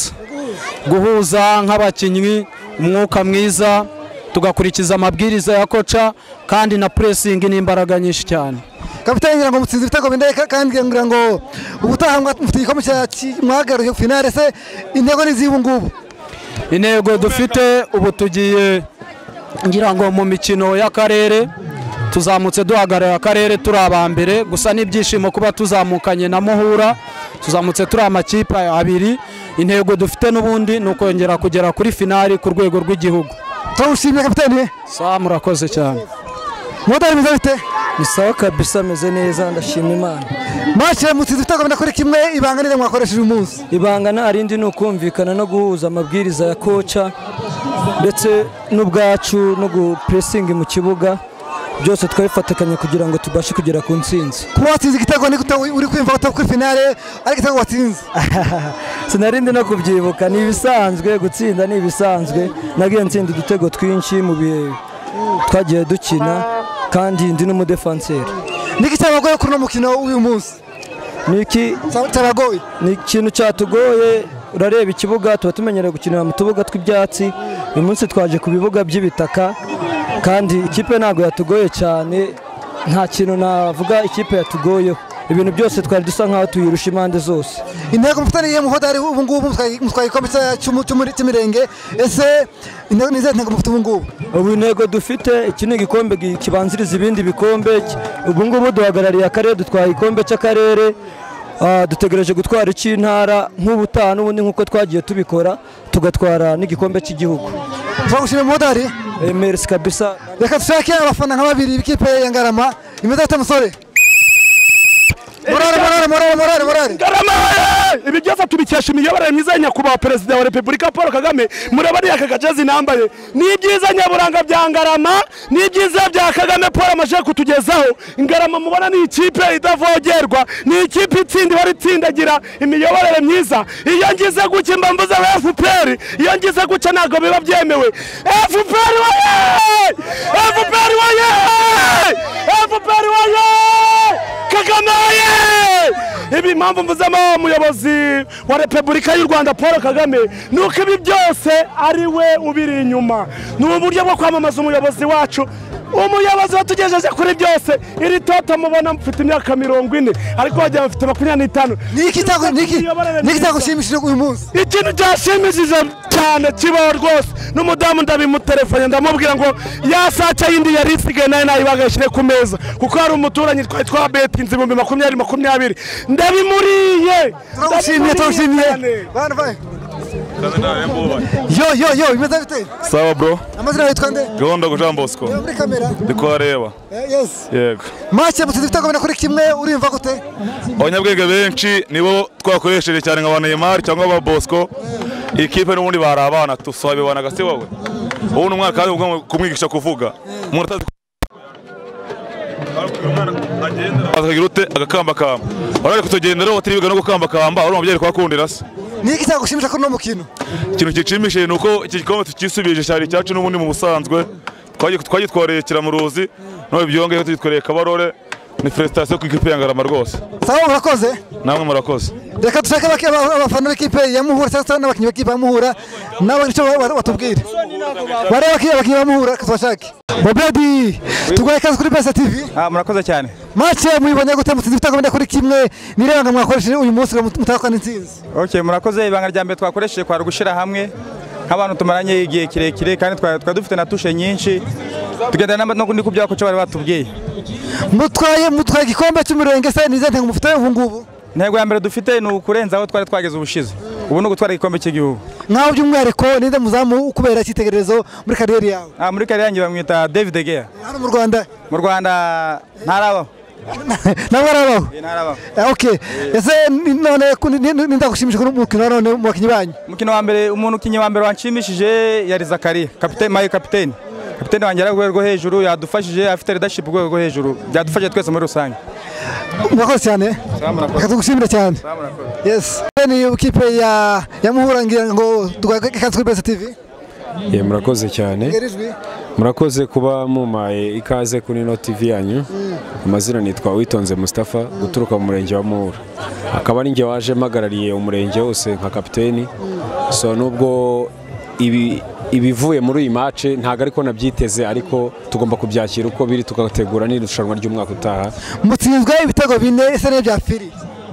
N: guhuza nk'abakinnyi umwuka mwiza tugakurikiza amabwiriza ya koca kandi na pressing n'imbaraga nyinshi cyane.
A: Kapitani ngira ngo mutsinze ibitego 4 kandi ngira ngo ubutaha mufite igikombe cya mwagaruye finale se intego ni zibu ngubu.
N: Intego dufite ubu tugiye ngira ngo mu mikino y'akarere tuzamutse duhagarara akarere turi abambere gusa n'ibyishimo kuba tuzamukanye na Muhura tuzamutse turi amakipe abiri intego dufite n'ubundi ni ukongera kugera kuri finali ku rwego rw'igihugu.
A: Tawushimye kapitani.
N: Sawa murakoze cyane.
A: Modari meze bite?
O: Isawa kabisa meze neza ndashima Imana.
A: Match mutsinze ibitego 4 kuri kimwe ibanga nire mwakoresheje umunsi.
O: Ibanga narindi no kumvikana no guhuza amabwiriza ya koca ndetse n'ubwacu no gupressinga mu kibuga byose twabifatakanye kugira ngo tubashe kugera ku ntsinzi.
A: Kuba watsinze igitego ni gute uri kwimva ko kuri finale ari igitego watsinze?
O: Sinarindi no kubyibuka ni ibisanzwe gutsinda ni ibisanzwe nagiye ntsinda udutego twinshi mu bihe twagiye dukina kandi ndi n'umudefanseri.
A: Niki cyabagoye kuri no mukino uyu munsi?
O: Niki
A: cyabagoye?
O: Ni ikintu cyatugoye urareba ikibuga tuba tumenyereye gukinira mu tubuga tw'ibyatsi uyu munsi twaje ku bibuga by'ibitaka kandi ikipe ntago yatugoye cyane nta kintu navuga ikipe yatugoyeho ibintu byose twari dusa nkaho tuyirusha impande zose.
A: Intego mufitaniye muhodari ubu ngubu mutwaye igikombe cy'imirenge, ese intego nize ntego mufite ubu ngubu?
O: Ubu intego dufite iki ni igikombe kibanziriza ibindi bikombe. Ubu ngubu duhagarariye akarere, dutwaye igikombe cy'akarere, dutegereje gutwara icy'intara nk'ubutaha n'ubundi nk'uko twagiye tubikora, tugatwara n'igikombe cy'igihugu.
A: Twagushimiye muhodari.
O: Merci kabisa.
A: Reka dushake abafana nka babiri b'ikipe ya Ngarama. Imeze ate musore? Morale.
P: Ngarama ibi byose tubikesha imiyoborere myiza ya nyakubahwa perezida wa Repubulika Paul Kagame. Murabariya aka gajezi nambaye ni ibyiza nyaburanga bya Ngarama, ni ibyiza bya Kagame Paul amaje kutugezaho. Ngarama mubona ni ikipe idavogerwa, ni ikipe itsinda ihora itsindagira imiyoborere myiza. Iyo ngize guke mba mvuze FPR, iyo ngize guke ntabwo biba byemewe. FPR Kagame ibi mpamvu mvuzemo umuyobozi wa Repubulika y'u Rwanda Paul Kagame nuko ibi byose ari we ubiri inyuma. Ni uburyo bwo kwamamaza umuyobozi wacu, umuyobozi watugejeje kuri byose. Iri toto mubona mfite imyaka 40 ariko wagira mfite 25.
A: Niki tagushimishije uyu munsi?
P: Ikintu cyashimishije cyane kibaho rwose, n'umudamu ndabimutelefone ndamubwira ngo yasaca yindi yari isigaye nayo nayibagashyire ku meza kuko hari umuturanyi twa betinze 2020 ndabimuriye.
A: Turagushimiye. Bana Yo, imeze bite?
Q: Sawa bro.
A: Amazina yitwa nde?
Q: Gahunda Jean Bosco.
A: Muri kamera.
Q: Ndiko areba.
A: Yes.
Q: Yego.
A: Match mutse dufite kuri kimwe urimva gute?
Q: Abanyabwenge benshi nibo twakoresheje cyane nka Neymar cyangwa aba Bosco. Ikipe n'ubundi bari abana tusabe banaga se wowe. Ubu n'umwana kandi ubwo kumwigisha kuvuga. Umuntu agenda agakamba kamba. Ariko kutugendera utiribiga no gukamba kamba, uri umubyeyi kwakundira se.
A: Niki cyagushimisha ko no mukino?
Q: Ikintu kicimishije nuko iki gikombe tukisubije cyari cyacu n'ubundi mu busanzwe twagitwareye kiramuruzi no byongeye tugitwareye Kabarore. Ni prestation ku ikipe ya Ngarama rwose.
A: Sawa murakoze.
Q: Namwe murakoze.
A: Reka dushake abafana b'ikipe ya Muhura cyangwa n'abakinnyi b'ikipe ya Muhura nabo icyo batubwire. Bareba abakinnyi ba Muhura twashake. Bobedi tugwaye kazi kuri Besa TV.
R: Murakoze cyane.
A: Match muyibonye gute mutsinzi bitagomba kuri kimwe niranga mwakoresheje uyu munsi mutakana intsinzi.
R: Okay, murakoze. Ibanga rya mbere twakoresheje kwa gushira hamwe nk'abantu tumaranye igihe kirekire kandi twari dufite na tushe nyinshi tugenda no ku byako cyo bari batubwiye.
A: Mutwaye igikombe cy'umurenge se nize ntego mufite ubu ngubu?
R: Intego ya mbere dufite ni ukurenza aho twari twageze ubushize. Ubu no gutwara igikombe cy'igihugu.
A: Nkaho by'umwihariko ninde muzamu ukubera cyitegererezo muri kariyeri yawe?
R: Muri kariyeri yanjye bamwita David De Gea.
A: Hano mu Rwanda?
R: Mu Rwanda ntarabaho.
A: Narabaho.
R: Narabaho.
A: Okay. Ese none nindagushimishije kuri umukino none mu bakinyi banyu?
R: Umukino wa mbere umuntu wa mbere wanshimishije yari Zakaria, kapiteni wanjye ari rwego hejuru, yadufashije afite leadership rwego hejuru, byadufashije twese muri rusange.
A: Murakoze cyane. Tugushimira cyane. Yes. Ni ikipe ya Muhura ngira ngo twakaze kuri Besa TV.
S: Murakoze cyane. Murakoze kuba mumaye ikaze kuri no TV yanyu. Amazina nitwa Witonze Mustafa guturuka mu murenge wa Muhura. Akaba ari nge waje magarariye umurenge wose nka kapiteni. So nubwo ibivuye muri iyi match ntago ariko nabyiteze, ariko tugomba kubyakira uko biri tugategura n'irushanwa ry'umwaka utaha.
A: Mutsinzwe ibitego 4 ese ne byapfiriye?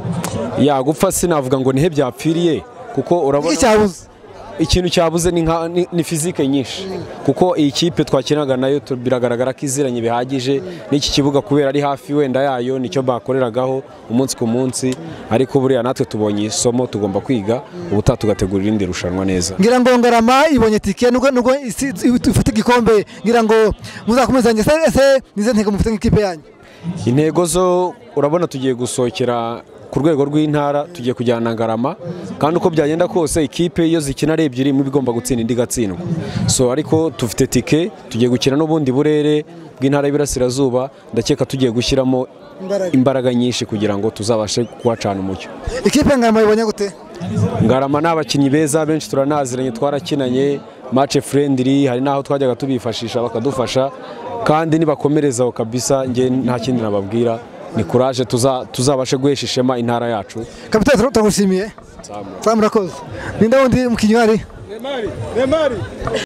S: Ya gupfa sinavuga ngo nihe byapfiriye kuko urabona ikintu cyabuze ni fizike nyinshi kuko iyi kipe twakinaga nayo biragaragara ko iziranye bihagije n'iki kibuga kubera ari hafi wenda yayo nicyo bakoreragaho umunsi ku munsi, ariko buriya natwe tubonye isomo tugomba kwiga ubutaha tugategura irindi rushanwa neza.
A: Ngira ngo Ngarama ibonye tike nubwo ifite igikombe, ngira ngo muzakomezanye ese nize ntego mufite nk'ikipe yanyu?
S: Intego zo urabona tugiye gusohokera ku rwego rw'intara, tugiye kujyana Ngarama kandi uko byagenda kose ikipe iyo zikina ari ebyiri mu bigomba gutsinda indi gatsindwa. So ariko tufite tike tugiye gukina n'ubundi burere bw'intara y'Iburasirazuba, ndakeka tugiye gushyiramo imbaraga nyinshi kugira ngo tuzabashe kuhacana umucyo.
A: Ikipe ya Ngarama ibonye gute?
S: Ngarama n'abakinnyi beza benshi turanaziranye, twarakinanye match friendly, hari naho twajyaga tubifashisha bakadufasha kandi nibakomerezaho kabisa nge nta kindi nababwira. Ni courage tuzabashe guhesha ishema intara yacu.
A: Kapiteni turagushimiye. Sawa murakoze. Ninde wundi mukinyi wari? Neymar.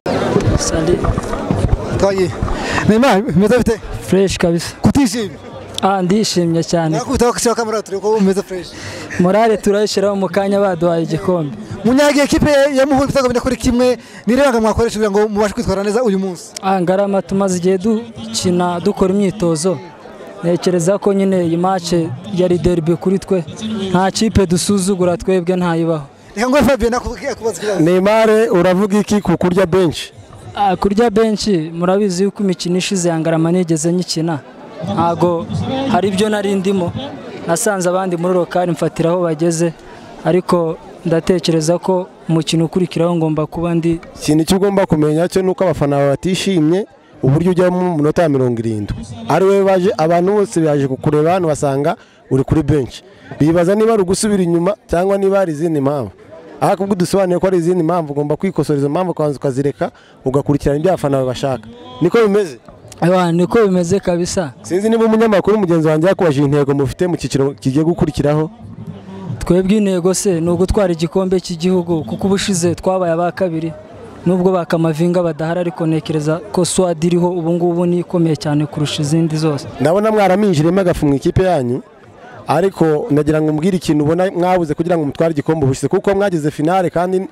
A: Sandi. Twaye. Neymar meze bite?
O: Fresh kabisa.
A: Kutishimye.
T: ndishimye cyane
A: nakubitaho kishaka kamera turi ko umeze fresh
T: morale turayishiraho mu kanya baduhaye igikombe
A: munyagiye ekipe ya Muhura ibitego bine kuri kimwe nirebanga mwakoresha kugira ngo mubashe kwitwara neza uyu munsi
T: Ngarama tumaze igihe dukina dukora imyitozo nekereza ko nyine iyi match yari derby kuri twe nta kipe dusuzugura twebwe ntayibaho
A: reka ngo Fabien akubaza kibazo
K: Neymar uravuga iki ku kurya bench
T: kurya bench murabizi yuko imikino ishize ya Ngarama nigeze nyikina ntago hari ibyo nari ndimo nasanze abandi muri lokali mfatiraho bageze ariko ndatekereza ko umukino ukurikiraho ngomba kuba ndi
K: ikintu cyo ugomba kumenya cyo nuko abafana batishimye uburyo ujya mu minota 70 ari we baje abantu bose baje kukureba hano basanga uri kuri bench bibaza niba ari gusubira inyuma cyangwa niba ari izindi mpamvu ahako kudusobanura ko ari izindi mpamvu ugomba kwikosoreza impamvu kwanza ukazireka ugakurikirana ibyo abafana bashaka niko bimeze
T: niko bimeze kabisa
K: sinzi niba umunyamakuru mugenzi wanjye yakubajije intego mufite mu kiciro kigiye gukurikiraho
T: twebwe intego se ni ugutwara igikombe cy'igihugu kuko ubushize twabaye aba kabiri nubwo bakamavinga badahara ariko nekereza ko swad iriho ubu ngubu ni ikomeye cyane kurusha izindi zose
K: ndabona mwaraminjiremo agafu mu ikipe yanyu ariko ndagira ngo mbwire ikintu ubona mwabuze kugira ngo mutware igikombe ubushize kuko mwagize finale kandi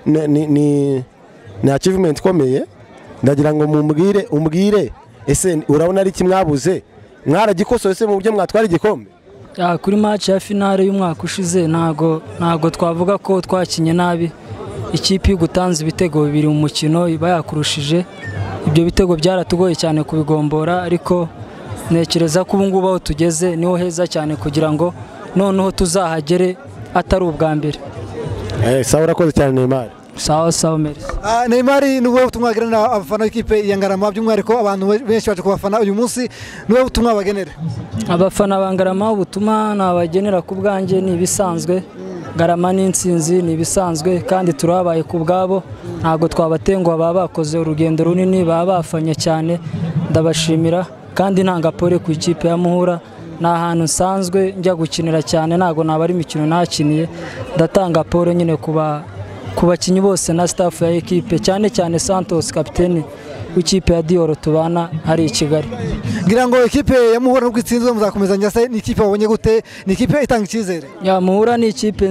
K: ni achievement ikomeye ndagira ngo umbwire ese urabona ari iki mwabuze mwaragikosoye se mu buryo mwatwara igikombe
T: kuri match ya finale y'umwaka ushize ntago twavuga ko twakinye nabi ikipe y'ugutanza ibitego bibiri mu mukino iba yakurushije ibyo bitego byaratugoye cyane kubigombora ariko nekereza ko ubu ngubu aho tugeze niho heza cyane kugira ngo noneho tuzahagere atari ubwa mbere
K: sawa urakoze cyane Neymar
T: sawa merci
A: Neymar nuwe tumwagerana abafana b'ikipe ya Ngarama by'umwihariko abantu benshi baje kubafana uyu munsi nuwe butumwa bagenera
T: abafana ba Ngarama ubutuma nabagenera ku bwanjye ni ibisanzwe Ngarama n'insinzi ni ibisanzwe kandi turabaye ku bwabo ntago twabatenguha baba bakoze urugendo runini baba bafanye cyane ndabashimira kandi ntangapore ku ikipe ya Muhura na ahantu nsanzwe njya gukinira cyane ntago nabari imikino nakiniye ndatanga pole nyine ku bakinyi bose na staff ya ekipe cyane cyane Santos kapiteni w'ikipe ya Dior tubana hari i Kigali
A: ngira ngo ekipe ya Muhura nubwo itsinzwe muzakomezanya se ni ikipe wabonye gute ni ikipe itanga icyizere
T: ya Muhura ni ikipe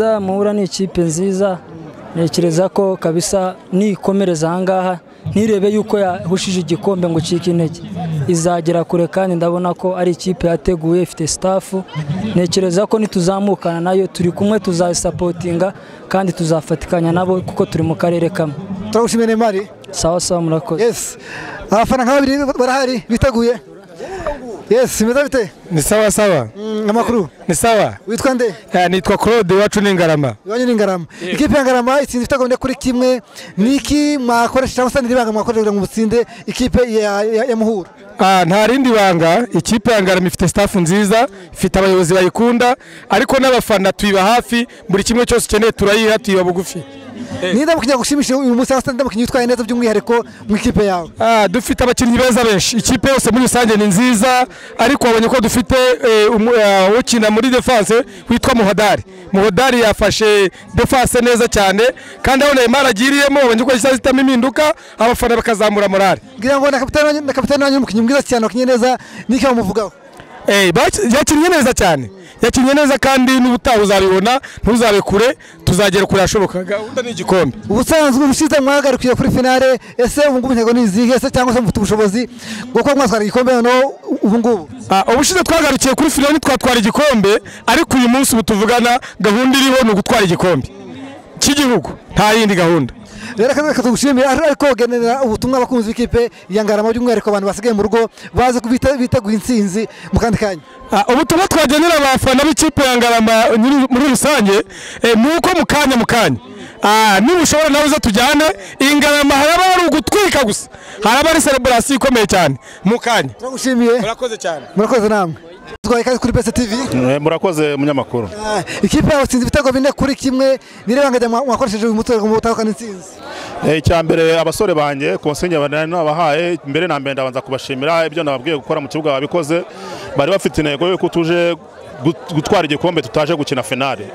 T: nziza nekereza ko kabisa nikomereza ahangaha ntirebe yuko yahushije igikombe ngo cike intege izagera kure kandi ndabona ko ari ikipe yateguye ifite staff nekereza ko nituzamukana nayo turi kumwe tuzayisapotinga kandi tuzafatikanya nabo kuko turi mu karere kamwe
A: turagushimiye Neymar
T: sawa murakoze
A: yes abafana nk'ababiri barahari biteguye yes meza bite
C: ni sawa
A: amakuru
C: ni sawa
A: witwa nde
C: nitwa Claude wacu ni Ngarama
A: iwanyu ni Ngarama ikipe ya Ngarama itsinze ibitego bine kuri kimwe niki mwakoresha cyangwa se n'ibanga mwakoresha kugira ngo mutsinde ikipe ya Muhura
C: nta rindi banga ikipe ya Ngarama ifite staff nziza ifite abayobozi bayikunda ariko n'abafana tuyiba hafi buri kimwe cyose ukeneye turayiha tuyiba bugufi
A: Nida mukinya gushimisha uyu munsi hasta ndamukinyi utwaye neza by'umwihariko mu ikipe yawe
C: dufite abakinnyi beza benshi ikipe yose muri rusange ni nziza ariko wabonye ko dufite ukina muri defense witwa Muhodari yafashe defense neza cyane kandi aho Neymar agiriyemo wabonye ko cyazitamo impinduka abafana bakazamura morale
A: ngira ngo na kapitani wanyu mukinyi mwiza cyane wakinye neza niki bamuvugaho
C: yakinnye neza cyane yakinnye neza kandi n'ubutaha uzabibona ntuzabe kure tuzagera kure hashoboka gahunda ni igikombe
A: ubusanzwe ubushize mwagarukiye kuri finale ese ubu ngubu intego ni izihe se cyangwa se mufite ubushobozi bwo kuba mwatwara igikombe noneho ubu ngubu
C: ubushize twagarukiye kuri finale ntitwatwara igikombe ariko uyu munsi ubu tuvugana gahunda iriho ni ugutwara igikombe cy'igihugu nta yindi gahunda
A: rero reka tugushimire ariko genera ubutumwa abakunzi b'ikipe ya Ngarama by'umwihariko abantu basigaye mu rugo baze biteguye intsinzi mu kandi kanya
C: ubutumwa twagenera abafana b'ikipe ya Ngarama muri rusange ni uko mu kanya niba ushobora nawe uza tujyane iyi Ngarama haraba hari ugutwika gusa haraba ari celebration ikomeye cyane mu kanya
A: turagushimiye
C: murakoze cyane
A: murakoze namwe twaye kazi kuri Best TV
Q: murakoze munyamakuru
A: ikipe yatsinze ibitego bine kuri kimwe nirebanga mwakoresheje uyu mutwe mu butahukana intsinzi
Q: icyambere abasore banjye konsenye nabahaye mbere na mbere ndabanza kubashimira ibyo nababwiye gukora mu kibuga babikoze bari bafite intego yo kutuje gutwara igikombe tutaje gukina finale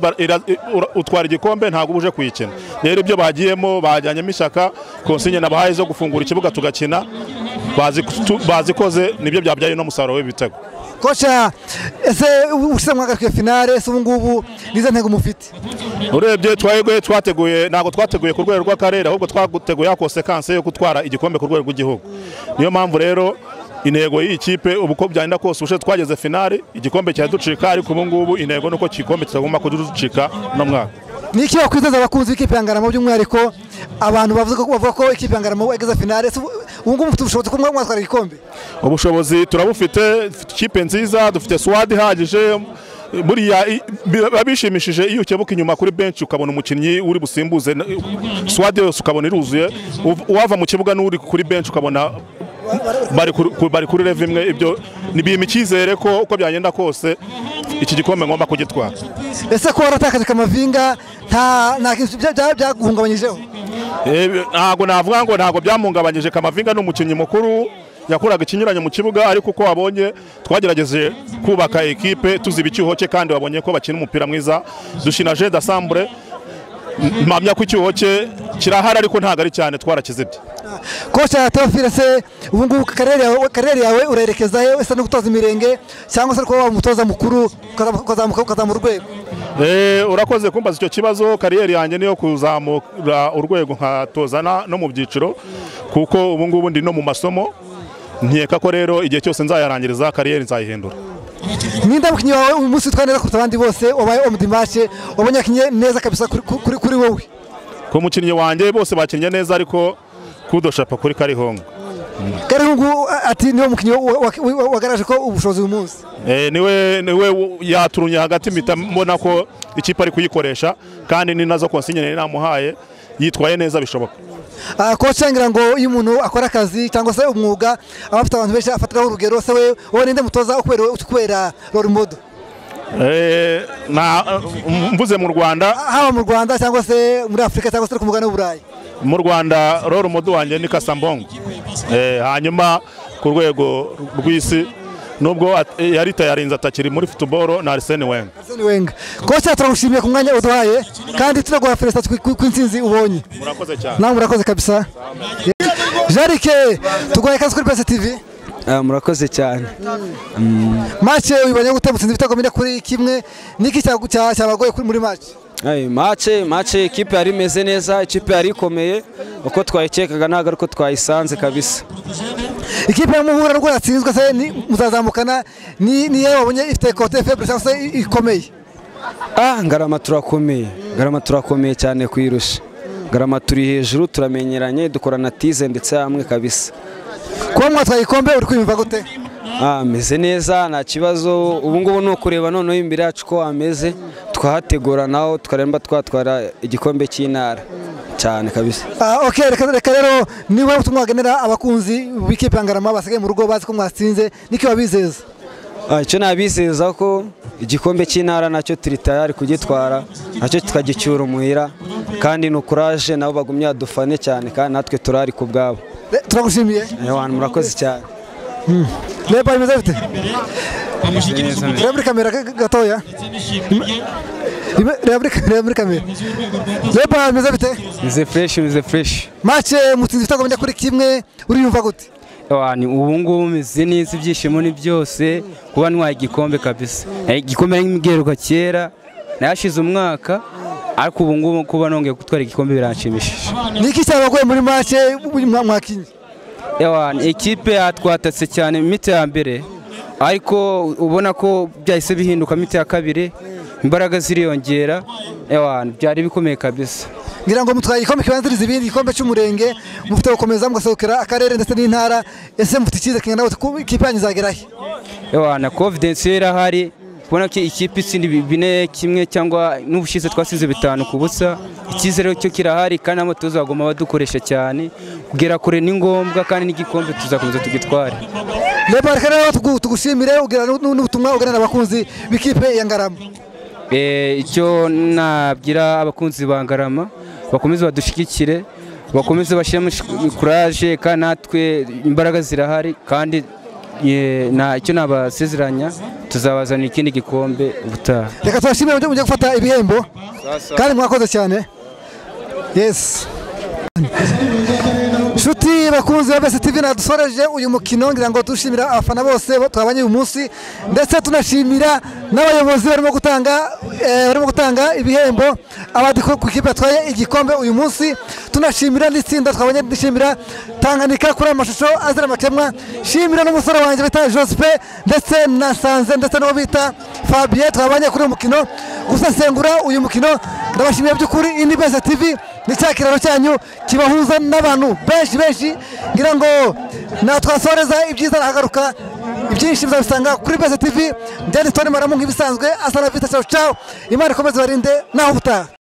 Q: utwara igikombe ntabwo ubuje kuyikina rero ibyo bagiyemo bajyanyemo ishyaka konsenye nabahaye zo gufungura ikibuga tugakina bazikoze nibyo byabyaye no musaruro w'ibitego
A: koca ese ushize mwagarukiye finale ese ubu ngubu nizo ntego mufite
Q: urebye twateguye ntabwo twateguye ku rwego rw'akarere ahubwo twateguye ya konsekanse yo gutwara igikombe ku rwego rw'igihugu niyo mpamvu rero intego y'iyi kipe ubu uko byagenda kose ushe twageze finale igikombe cyaducika ariko ubu ngubu intego nuko igikombe kitagomba kuducika no mwaka
A: ni iki wakwizeza abakunzi b'ikipe ya Ngarama by'umwihariko abantu bavuga ko ikipe ya Ngarama igeze finale ubu ngubu mufite ubushobozi ko mwatwara igikombe
Q: ubushobozi turabufite ikipe nziza dufite swad ihagije buriya babishimishije iyo ukebuka inyuma kuri bench ukabona umukinnyi uri busimbuze swad yose ukabona iruzuye uwava mu kibuga n'uri kuri bench ukabona bari kuri level imwe ibyo nibima icyizere ko uko byagenda kose iki gikombe ngomba kugitwara
A: ese ko waratakaje Kamavinga nta kintu byaguhungabanyijeho
Q: ntabwo navuga ngo ntabwo byamuhungabanyije Kamavinga ni umukinnyi mukuru yakoraga ikinyuranye mu kibuga ariko uko wabonye twagerageje kubaka ekipe tuziba icyuho cye kandi wabonye ko bakina umupira mwiza dushina je d'assemble mpamya ko icyuho cye kirahari ariko ntabwo ari cyane twarakizibye
A: kocha Theophile se ubu ngubu karere yawe urerekezayo ese no gutoza imirenge cyangwa se kuba umutoza mukuru ukazamura urwego
Q: urakoze kumbaza icyo kibazo kariyeri yanjye niyo kuzamura urwego nkatozana no mu byiciro kuko ubu ngubu ndi no mu masomo nkeka ko rero igihe cyose nzayarangiriza kariyeri nzayihindura
A: Ninda mukinyi wawe umunsi utwa neza kuruta abandi bose wabaye homme du match wabonye akinye neza kabisa kuri wowe
Q: ko mukinnyi wanjye bose bakinye neza ariko kudoshapa kuri Karihongo
A: Karihongo ati niwe mukinyi wagaraje ko ubushobozi umunsi
Q: niwe yaturunye hagati mpita mbona ko ikipe ari kuyikoresha kandi ni nazo konsigne namuhaye yitwaye neza bishoboka
A: kocha ngira ngo iyo umuntu akora akazi cyangwa se umwuga abafite abantu benshi afatiraho urugero se wowe ninde mutoza ukwera role model
Q: mvuze mu Rwanda
A: haba mu Rwanda cyangwa se muri Afrika cyangwa se ku mugabane w'Uburayi
Q: mu Rwanda role model wanjye ni Kasambongo hanyuma ku rwego rw'isi nubwo yari tayarinze atakiri muri football na Arsene Wenger
A: kocha turagushimiye ku mwanya uduhaye kandi turaguha felicitations ku intsinzi ubonye
Q: murakoze cyane
A: nawe murakoze kabisa Jarike tugoye kazi kuri PS TV
U: murakoze cyane
A: match uyibonye gute mutsinze ibitego bine kuri kimwe niki cyabagoye kuri muri
U: match ikipe yari imeze neza ikipe yari ikomeye uko twayikekaga ntabwo ariko twayisanze kabisa
A: ikipe ya Muhura rwo yatsinzwe se muzazamukana ni yewe wabonye ifite côté faible cyangwa se ikomeye
U: Ngarama turakomeye cyane kwirusha Ngarama turi hejuru turamenyeranye dukorana tize ndetse hamwe kabisa
A: kuba mwatwaye ikombe uri kwiyumva gute
U: ameze neza nta kibazo ubu ngubu ni ukureba noneho imbere yacu ko ameze twahategura naho tukaremba twatwara igikombe cy'intara cyane kabisa
A: okay reka rero niwe utumwagenera abakunzi b'ikipe ya Ngarama basigaye mu rugo bazi ko mwatsinze niki wabizeza
U: icyo nabizeza ko igikombe cy'intara nacyo turi tayari kugitwara nacyo tukagicyura umuhira kandi no courage nabo bagumye adufane cyane kandi natwe turari ku bwabo
A: turagushimiye
U: murakoze cyane
A: Leba imeze bite Reba kamera gatoya Reba kamera Leba imeze bite
U: Bize fresh
A: match mutsinze ibitego bine kuri kimwe uriyumva gute
U: ubu ngubu meze neza ibyishimo ni byose kuba ntwaye igikombe kabisa igikombe n'imigeruka kera nashize umwaka ariko ubu ngubu kuba nongeye gutwara igikombe biranshimishije
A: niki cyabagoye muri match mwakinye
U: ikipe yatwatatse cyane mite ya mbere ariko ubona ko byahise bihinduka mite ya kabiri imbaraga ziriyongera byari bikomeye kabisa
A: ngira ngo mutwaye igikombe kibanziriza ibindi igikombe cy'umurenge mufite gukomeza mugasohokera akarere ndetse n'intara ese mufite ikize kingana gute ikipe yanyu izagerahe
U: na confidence irahari kubona ko ikipe itsinda 4-1 cyangwa n'ubushize twasize 5 ku busa icyizere cyo kirahari kandi amatozo bagoma badukoresha cyane kugera kure ni ngombwa kandi n'igikombe tuzakomeza tugitware
A: Leba rero tugushimire ugira n'ubutumwa uganira abakunzi b'ikipe ya Ngarama
U: icyo nabwira abakunzi ba Ngarama bakomeze badushikikire bakomeze bashyiramo courage kandi natwe imbaraga zirahari kandi icyo nabasezeranya tuzabazana ikindi gikombe ubutaha
A: reka tubashimire mujye gufata ibihembo kandi mwakoze cyane yes Shuti inshuti bakunzi ba BC TV nadusoreje uyu mukino ngira ngo dushimira abafana bose twabanye uyu munsi ndetse tunashimira n'abayobozi barimo gutanga ibihembo abadiko ku kipe atwaye igikombe uyu munsi tunashimira n'itsinda twabanye dushimira Tanganyika kuri amashusho azira amakemwa shimira n'umusore wanjye bita Jospe ndetse na Sanze ndetse n'uwo bita Fabien twabanye kuri uyu mukino gusesengura uyu mukino ndabashimira by'ukuri ini BC TV ni cya kiraro cyanyu kibahuza n'abantu benshi ngira ngo natwasoreza ibyiza nahagaruka ibyinshi bizabisanga kuri BC TV byari Tony Maramu nk'ibisanzwe asana vita ciao Imana ikomeze barinde naho ubutaha.